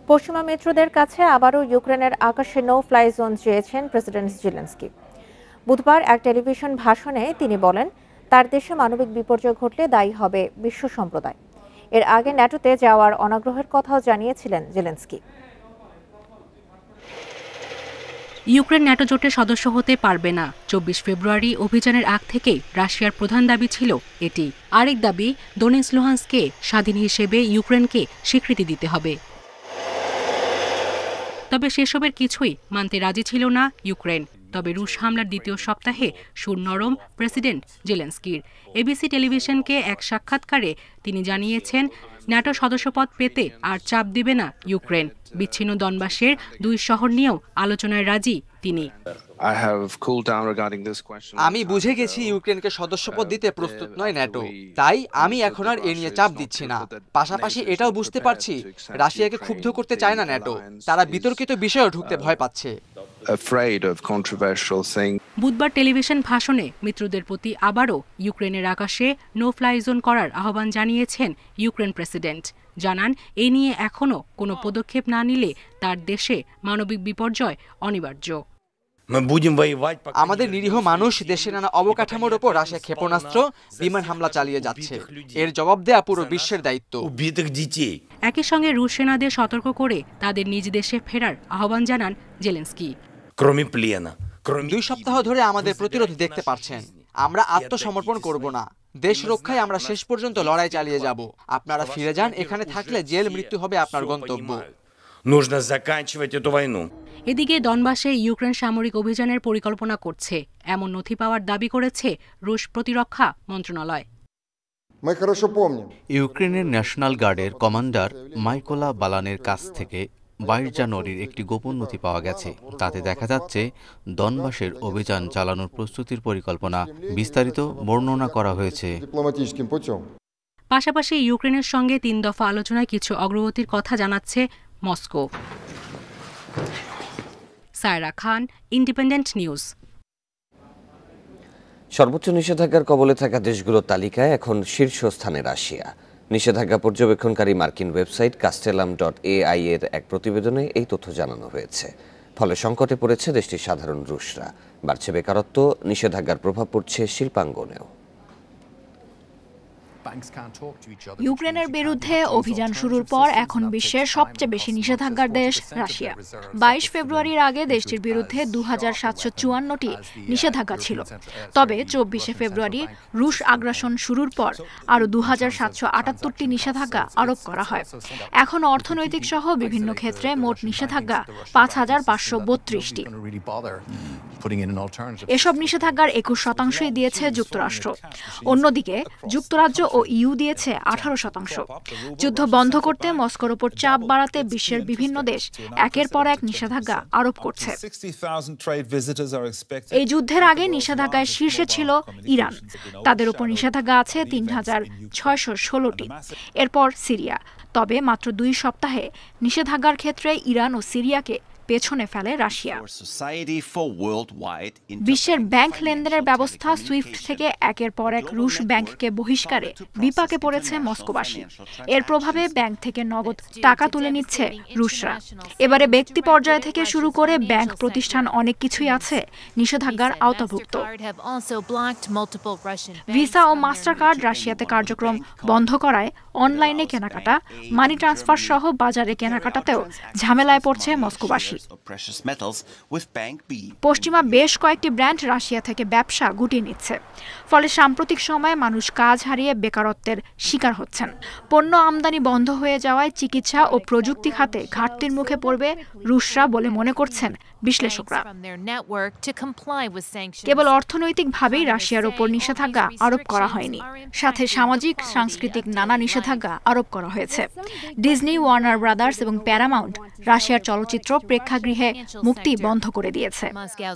পশ্চিমা মিত্রদের কাছে আবারও ইউক্রেনের আকাশে নো ফ্লাই জোন চেয়েছেন প্রেসিডেন্ট জেলেনস্কি। বুধবার এক টেলিভিশন ভাষণে তিনি বলেন, তার দেশে মানবিক বিপর্যয় ঘটলে দায়ী হবে বিশ্ব সম্প্রদায়। এর আগে ন্যাটোতে যাওয়ার অনাগ্রহের কথাও জানিয়েছিলেন জেলেনস্কি। ইউক্রেন ন্যাটো জোটের সদস্য হতে পারবে না। চব্বিশ ফেব্রুয়ারি অভিযানের আগ থেকেই রাশিয়ার প্রধান দাবি ছিল এটি। আরেক দাবি, দোনেৎস্ক লুহান্সকে স্বাধীন হিসেবে ইউক্রেনকে স্বীকৃতি দিতে হবে। তবে সেসবের কিছুই মানতে রাজি ছিল না ইউক্রেন। তবে রুশ হামলার দ্বিতীয় সপ্তাহে সুর নরম প্রেসিডেন্ট জেলেনস্কির। এবিসি টেলিভিশনকে এক সাক্ষাৎকারে তিনি জানিয়েছেন, ন্যাটো সদস্যপদ পেতে আর চাপ দেবে না ইউক্রেন। বিচ্ছিন্ন দনবাসের দুই শহর নিয়েও আলোচনায় রাজি তিনি। আমি বুঝে গেছি ইউক্রেনকে সদস্যপদ দিতে প্রস্তুত নয় ন্যাটো, তাই আমি এখন আর এ নিয়ে চাপ দিচ্ছি না। পাশাপাশি এটাও বুঝতে পারছি রাশিয়াকে ক্ষুব্ধ করতে চায় না ন্যাটো, তারা বিতর্কিত বিষয়েও ঢুকতে ভয় পাচ্ছে। বুধবার টেলিভিশন ভাষণে মিত্রদের প্রতি আবারও ইউক্রেনের আকাশে নো ফ্লাই জোন করার আহ্বান জানিয়েছেন ইউক্রেন প্রেসিডেন্ট। জানান, এ নিয়ে এখনো কোনো পদক্ষেপ না নিলে তার দেশে মানবিক বিপর্যয় অনিবার্য। আমাদের নিরীহ মানুষ দেশের নানা অবকাঠামোর ওপর রাশিয়া ক্ষেপণাস্ত্র, বিমান হামলা চালিয়ে যাচ্ছে। এর জবাব দেয়া পুরো বিশ্বের দায়িত্ব। একই সঙ্গে রুশ সেনাদের সতর্ক করে তাদের নিজ দেশে ফেরার আহ্বান জানান জেলেনস্কি। দুই সপ্তাহ ধরে আমাদের প্রতিরোধ দেখতে পাচ্ছেন। আমরা আত্মসমর্পণ করব না। দেশ রক্ষায় আমরা শেষ পর্যন্ত লড়াই চালিয়ে যাব। আপনারা ফিরে যান, এখানে থাকলে জেল মৃত্যু হবে আপনার গন্তব্য। এদিকে দনবাসে ইউক্রেন সামরিক অভিযানের পরিকল্পনা করছে এমন নথি পাওয়ার দাবি করেছে রুশ প্রতিরক্ষা মন্ত্রণালয়। ইউক্রেনের ন্যাশনাল গার্ডের কমান্ডার মাইকোলা বালানের কাছ থেকে বাইশ জানুয়ারির একটি গোপন নথি পাওয়া গেছে। তাতে দেখা যাচ্ছে দনবাসের অভিযান চালানোর প্রস্তুতির পরিকল্পনা বিস্তারিত বর্ণনা করা হয়েছে। পাশাপাশি ইউক্রেনের সঙ্গে তিন দফা আলোচনায় কিছু অগ্রগতির কথা জানাচ্ছে Moscow. Saira Khan, Independent News. সর্বোচ্চ নিষেধাজ্ঞার কবলে থাকা দেশগুলোর তালিকায় এখন শীর্ষস্থানে রাশিয়া। নিষেধাজ্ঞা পর্যবেক্ষণকারী মার্কিন ওয়েবসাইট কাস্টেলাম ডট এআই এর এক প্রতিবেদনে এই তথ্য জানানো হয়েছে। ফলে সংকটে পড়েছে দেশটির সাধারণ রুশরা। বাড়ছে বেকারত্ব, নিষেধাজ্ঞার প্রভাব পড়ছে শিল্পাঙ্গনেও। ইউক্রেনের বিরুদ্ধে অভিযান শুরুর পর এখন বিশ্বের সবচেয়ে বেশি নিষেধাজ্ঞার দেশ রাশিয়া। বাইশ ফেব্রুয়ারির আগে দেশটির বিরুদ্ধে দু হাজার সাতশো চুয়ান্নটি নিষেধাজ্ঞা ছিল। তবে চব্বিশে ফেব্রুয়ারি রুশ আগ্রাসন শুরুর পর আরও দু হাজার সাতশো আটাত্তরটি নিষেধাজ্ঞা আরোপ করা হয়। এখন অর্থনৈতিক সহ বিভিন্ন ক্ষেত্রে মোট নিষেধাজ্ঞা পাঁচ হাজার পাঁচশো বত্রিশটি। এসব নিষেধাজ্ঞার একুশ শতাংশই দিয়েছে যুক্তরাষ্ট্র। অন্যদিকে যুক্তরাজ্য ও ইইউ দিয়েছে আঠারো শতাংশ। যুদ্ধ বন্ধ করতে মস্কোর ওপর চাপ বাড়াতে বিশ্বের বিভিন্ন দেশ একের পর এক নিষেধাজ্ঞা আরোপ করছে। এই যুদ্ধের আগে নিষেধাজ্ঞায় শীর্ষে ছিল ইরান। তাদের উপর নিষেধাজ্ঞা আছে তিন হাজার ছয়শো ষোলোটি। এরপর সিরিয়া। তবে মাত্র দুই সপ্তাহে নিষেধাজ্ঞার ক্ষেত্রে ইরান ও সিরিয়াকে পেছনে ফেলে রাশিয়া। বিশ্বের ব্যাংক লেনদেনের ব্যবস্থা সুইফট থেকে একের পর এক রুশ ব্যাংককে বহিষ্কারে বিপাকে পড়েছে মস্কোবাসী। এর প্রভাবে ব্যাংক থেকে নগদ টাকা তুলে নিচ্ছে রুশরা। এবারে ব্যক্তি পর্যায় থেকে শুরু করে ব্যাংক প্রতিষ্ঠান অনেক কিছুই আছে নিষেধাজ্ঞার আওতাভুক্ত। ভিসা ও মাস্টার কার্ড রাশিয়াতে কার্যক্রম বন্ধ করায় অনলাইনে কেনাকাটা, মানি ট্রান্সফার সহ বাজারে কেনাকাটাতেও ঝামেলায় পড়ছে মস্কোবাসী। পশ্চিমা বেশ কয়েকটি ব্র্যান্ড রাশিয়া থেকে ব্যবসা গুটিয়ে নিচ্ছে। ফলে সাম্প্রতিক সময়ে মানুষ কাজ হারিয়ে বেকারত্বের শিকার হচ্ছেন। পণ্য আমদানি বন্ধ হয়ে যাওয়ায় চিকিৎসা ও প্রযুক্তি খাতে ঘাটতির মুখে পড়বে রুশরা বলে মনে করছেন বিশ্লেষকরা। কেবল অর্থনৈতিকভাবেই রাশিয়ার ওপর নিষেধাজ্ঞা আরোপ করা হয়নি, সাথে সামাজিক সাংস্কৃতিক নানা নিষেধাজ্ঞা আরোপ করা হয়েছে। ডিজনি, ওয়ার্নার ব্রাদার্স এবং প্যারামাউন্ট রাশিয়ার চলচ্চিত্র প্রেক্ষাগৃহে মুক্তি বন্ধ করে দিয়েছে।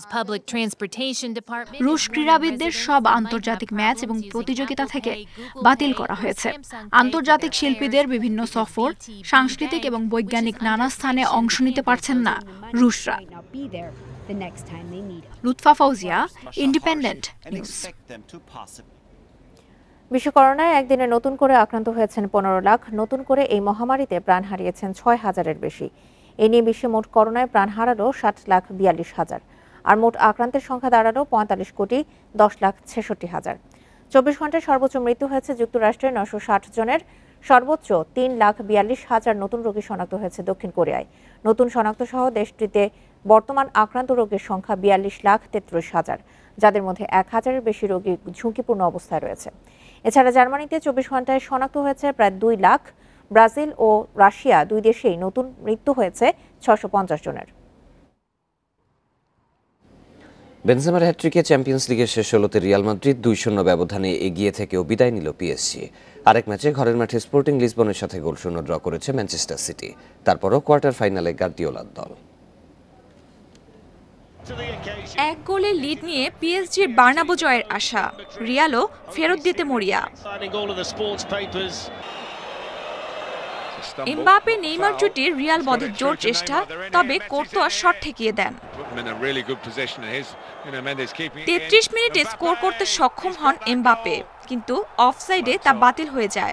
রুশ ক্রীড়াবিদদের সব আন্তর্জাতিক ম্যাচ এবং প্রতিযোগিতা থেকে বাতিল করা হয়েছে। আন্তর্জাতিক শিল্পীদের বিভিন্ন সফর, সাংস্কৃতিক এবং বৈজ্ঞানিক নানা স্থানে অংশ নিতে পারছেন না রুশরা। Lutfa Fouzia, Independent News. বিশ্ব করোনায় একদিনে নতুন করে আক্রান্ত হয়েছেন পনেরো লাখ, নতুন করে এই মহামারীতে প্রাণ হারিয়েছেন ছয় হাজারের বেশি। এ নিয়ে বিশ্বে মোট করোনায় প্রাণ হারালো ষাট লাখ বিয়াল্লিশ হাজার, আর মোট আক্রান্তের সংখ্যা দাঁড়ালো পঁয়তাল্লিশ কোটি দশ লাখ ছেষট্টি হাজার। চব্বিশ ঘন্টায় সর্বোচ্চ মৃত্যু হয়েছে যুক্তরাষ্ট্রের নশো ষাট জনের, সর্বোচ্চ তিন লাখ বিয়াল্লিশ হাজার নতুন রোগী শনাক্ত হয়েছে দক্ষিণ কোরিয়ায়। নতুন শনাক্ত সহ দেশটিতে বর্তমান আক্রান্ত রোগীর সংখ্যা বিয়াল্লিশ লাখ তেত্রিশ হাজার, যাদের মধ্যে এক হাজারের বেশি রোগী ঝুঁকিপূর্ণ অবস্থায় রয়েছে। এছাড়া জার্মানিতে চব্বিশ ঘন্টায় শনাক্ত হয়েছে প্রায় দুই লাখ, ব্রাজিল ও রাশিয়া দুই দেশেই নতুন মৃত্যু হয়েছে ছশো পঞ্চাশ জনের। বেনজেমার হ্যাট্রিকে চ্যাম্পিয়ন্স লিগের শেষ ষোলোতে রিয়াল মাদ্রিদ দুই শূন্য ব্যবধানে এগিয়ে থেকেও বিদায় নিল পিএসজি। আরেক ম্যাচে ঘরের মাঠে স্পোর্টিং লিসবনের সাথে গোল শূন্য ড্র করেছে ম্যানচেস্টার সিটি। তারপরও কোয়ার্টার ফাইনালে গার্দিওলার দল। এক গোলের লিড নিয়ে পিএসজির বার্নাবো জয়ের আশা, রিয়ালও ফেরত দিতে মরিয়া। এমবাপে নেইমার জুটির রিয়াল বধের জোর চেষ্টা, তবে কোর্তোয়া শট ঠেকিয়ে দেন। তেত্রিশ মিনিটে স্কোর করতে সক্ষম হন এমবাপে, কিন্তু অফসাইডে তা বাতিল হয়ে যায়।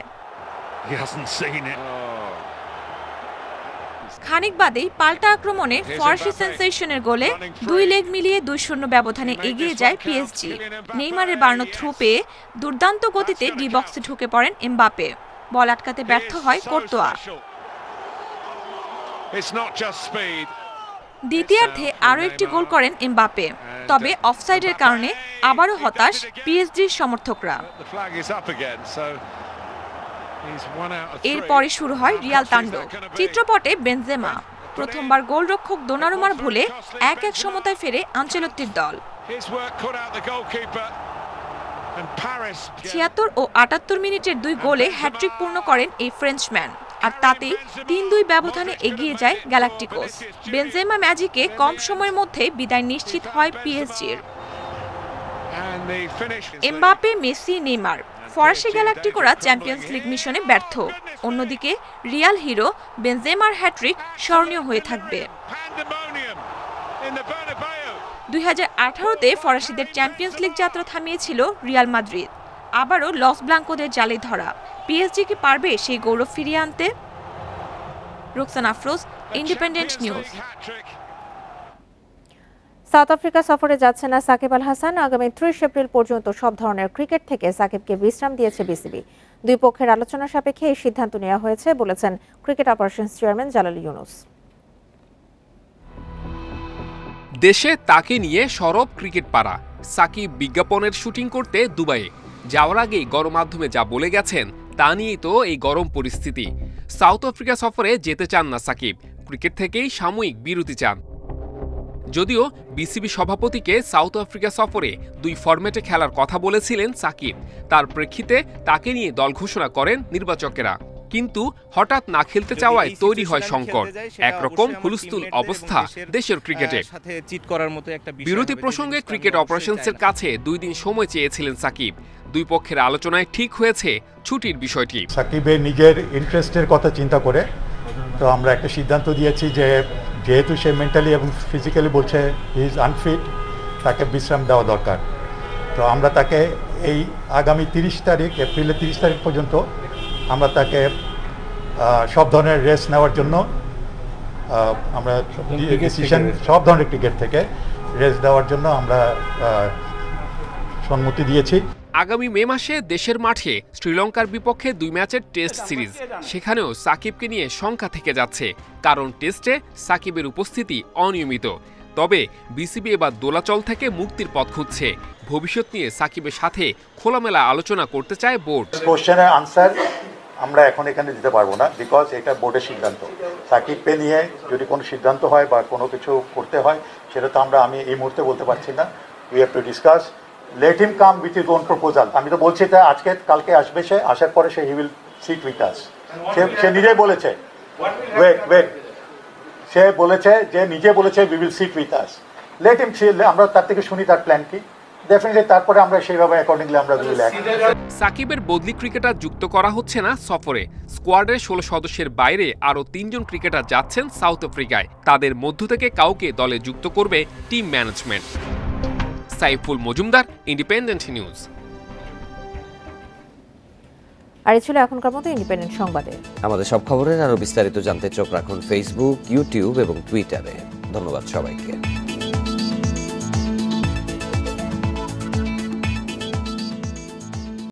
খানিক বাদেই পাল্টা আক্রমণে ফরাসি সেন্সেশনের গোলে দুই লেগ মিলিয়ে দুই শূন্য ব্যবধানে এগিয়ে যায় পিএসজি। নেইমারের বাড়ানো থ্রু পেয়ে দুর্দান্ত গতিতে ডি বক্সে ঢুকে পড়েন এমবাপে, বল আটকাতে ব্যর্থ হয় কোর্তোয়া। দ্বিতীয়ার্ধে আরও একটি গোল করেন এমবাপে, তবে অফসাইডের কারণে আবারও হতাশ পিএসজির সমর্থকরা। এরপরে শুরু হয় রিয়াল তাণ্ডব। চিত্রপটে বেনজেমা, প্রথমবার গোলরক্ষক দোনারুমার ভুলে এক এক সমতায় ফেরে আনচেলত্তির দল। ছিয়াত্তর ও আটাত্তর মিনিটের দুই গোলে হ্যাট্রিক পূর্ণ করেন এই ফ্রেঞ্চম্যান, আর তাতেই তিন দুই ব্যবধানে এগিয়ে যায় গ্যালাক্টিকোস। বেনজেমা ম্যাজিকে কম সময়ের মধ্যে বিদায় নিশ্চিত হয় পিএসজির। এমবাপে, মেসি, নেইমার, ফরাসি গ্যালাক্টিকোরা চ্যাম্পিয়ন্স লিগ মিশনে ব্যর্থ। অন্যদিকে রিয়াল হিরো বেনজেমার হ্যাট্রিক স্মরণীয় হয়ে থাকবে। দুই হাজার আঠারোতে ফরাসিদের চ্যাম্পিয়ন্স লিগ যাত্রা থামিয়েছিল রিয়াল মাদ্রিদ। আবারও লস ব্লাঙ্কোদের জালে ধরা পিএসজি কি পারবে সেই গৌরব ফিরিয়ে আনতে? Roksana Afroz, Independent News. South Africa সফরে যাচ্ছে না সাকিব আল হাসান। আগামী ত্রিশ এপ্রিল পর্যন্ত সব ধরনের ক্রিকেট থেকে সাকিবকে বিশ্রাম দিয়েছে বিসিবি। দুই পক্ষের আলোচনা সাপেক্ষে এই সিদ্ধান্ত নেওয়া হয়েছে বলেছেন cricket operations chairman Jalal Yunus. দেশে তাকে নিয়ে সরব ক্রিকেট পাড়া। সাকিব বিজ্ঞাপনের শুটিং করতে দুবাইয়ে যাওয়ার আগেই গণমাধ্যমে যা বলে গেছেন তা নিয়েই তো এই গরম পরিস্থিতি। সাউথ আফ্রিকা সফরে যেতে চান না সাকিব, ক্রিকেট থেকেই সাময়িক বিরতি চান। যদিও বিসিবি সভাপতিকে সাউথ আফ্রিকা সফরে দুই ফরম্যাটে খেলার কথা বলেছিলেন সাকিব, তার প্রেক্ষিতে তাকে নিয়ে দল ঘোষণা করেন নির্বাচকেরা। কিন্তু হঠাৎ না খেলতে চাওয়ায় তৈরি হয় সংকট, একরকম হুলস্থুল অবস্থা দেশের ক্রিকেটে। বিরতি প্রসঙ্গে ক্রিকেট অপারেশনসের কাছে দুই দিন সময় চেয়েছিলেন সাকিব। দুই পক্ষের আলোচনায় ঠিক হয়েছে ছুটির বিষয়টি। সাকিবের নিজের ইন্টারেস্টের কথা চিন্তা করে তো আমরা একটা সিদ্ধান্ত দিয়েছি যে যেহেতু সে মেন্টালি এবং ফিজিক্যালি বলছে হি ইজ আনফিট, তাকে বিশ্রাম দেওয়া দরকার। তো আমরা তাকে এই আগামী তিরিশ তারিখ এপ্রিলের তিরিশ তারিখ পর্যন্ত আমরা তাকে সব ধরনের রেস্ট নেওয়ার জন্য আমরা ডিসিশন সব ধরনের ক্রিকেট থেকে রেস্ট দেওয়ার জন্য আমরা সম্মতি দিয়েছি। আগামী মে মাসে দেশের মাঠে শ্রীলঙ্কার বিপক্ষে দুই ম্যাচের টেস্ট সিরিজ, সেখানেও সাকিবকে নিয়ে শঙ্কা থেকে যাচ্ছে, কারণ টেস্টে সাকিবের উপস্থিতি অনিয়মিত। তবে বিসিবি এবার দোলাচল থেকে মুক্তির পথ খুঁজছে। ভবিষ্যৎ নিয়ে সাকিবের সাথে খোলামেলা আলোচনা করতে চায় বোর্ড। কোশ্চেনের আনসার আমরা এখন এখানে দিতে পারবো না, বিকজ এটা বোর্ডের সিদ্ধান্ত। সাকিবকে নিয়ে যদি কোনো সিদ্ধান্ত হয় বা কোনো কিছু করতে হয় সেটা তো আমরা আমি এই মুহূর্তে বলতে পারছি না। We have to discuss, let him come with his own proposal. আমি তো বলছি তা আজকে কালকে আসবে, সে আসার পরে সে he will sit with us. সে নিজেই বলেছে, ওয়েট ওয়েট সে বলেছে যে নিজে বলেছে we will sit with us. Let him, আমরা তার থেকে শুনি তার প্ল্যান কি, ডেফিনেটলি তারপরে আমরা সেইভাবে অ্যাকর্ডিংলি আমরা উইল অ্যাক্ট। সাকিবের বদলি ক্রিকেটার যুক্ত করা হচ্ছে না সফরে। স্কোয়াডের ষোলো সদস্যের বাইরে আরও তিনজন ক্রিকেটার যাচ্ছেন সাউথ আফ্রিকায়। তাদের মধ্য থেকে কাউকে দলে যুক্ত করবে team management. Saiful Majumder, Independent News. আর এ ছিল এখনকার মতো ইন্ডিপেন্ডেন্ট সংবাদে। আমাদের সব খবরের আরো বিস্তারিত জানতে চোখ রাখুন ফেসবুক, ইউটিউব এবং টুইটারে। ধন্যবাদ সবাইকে।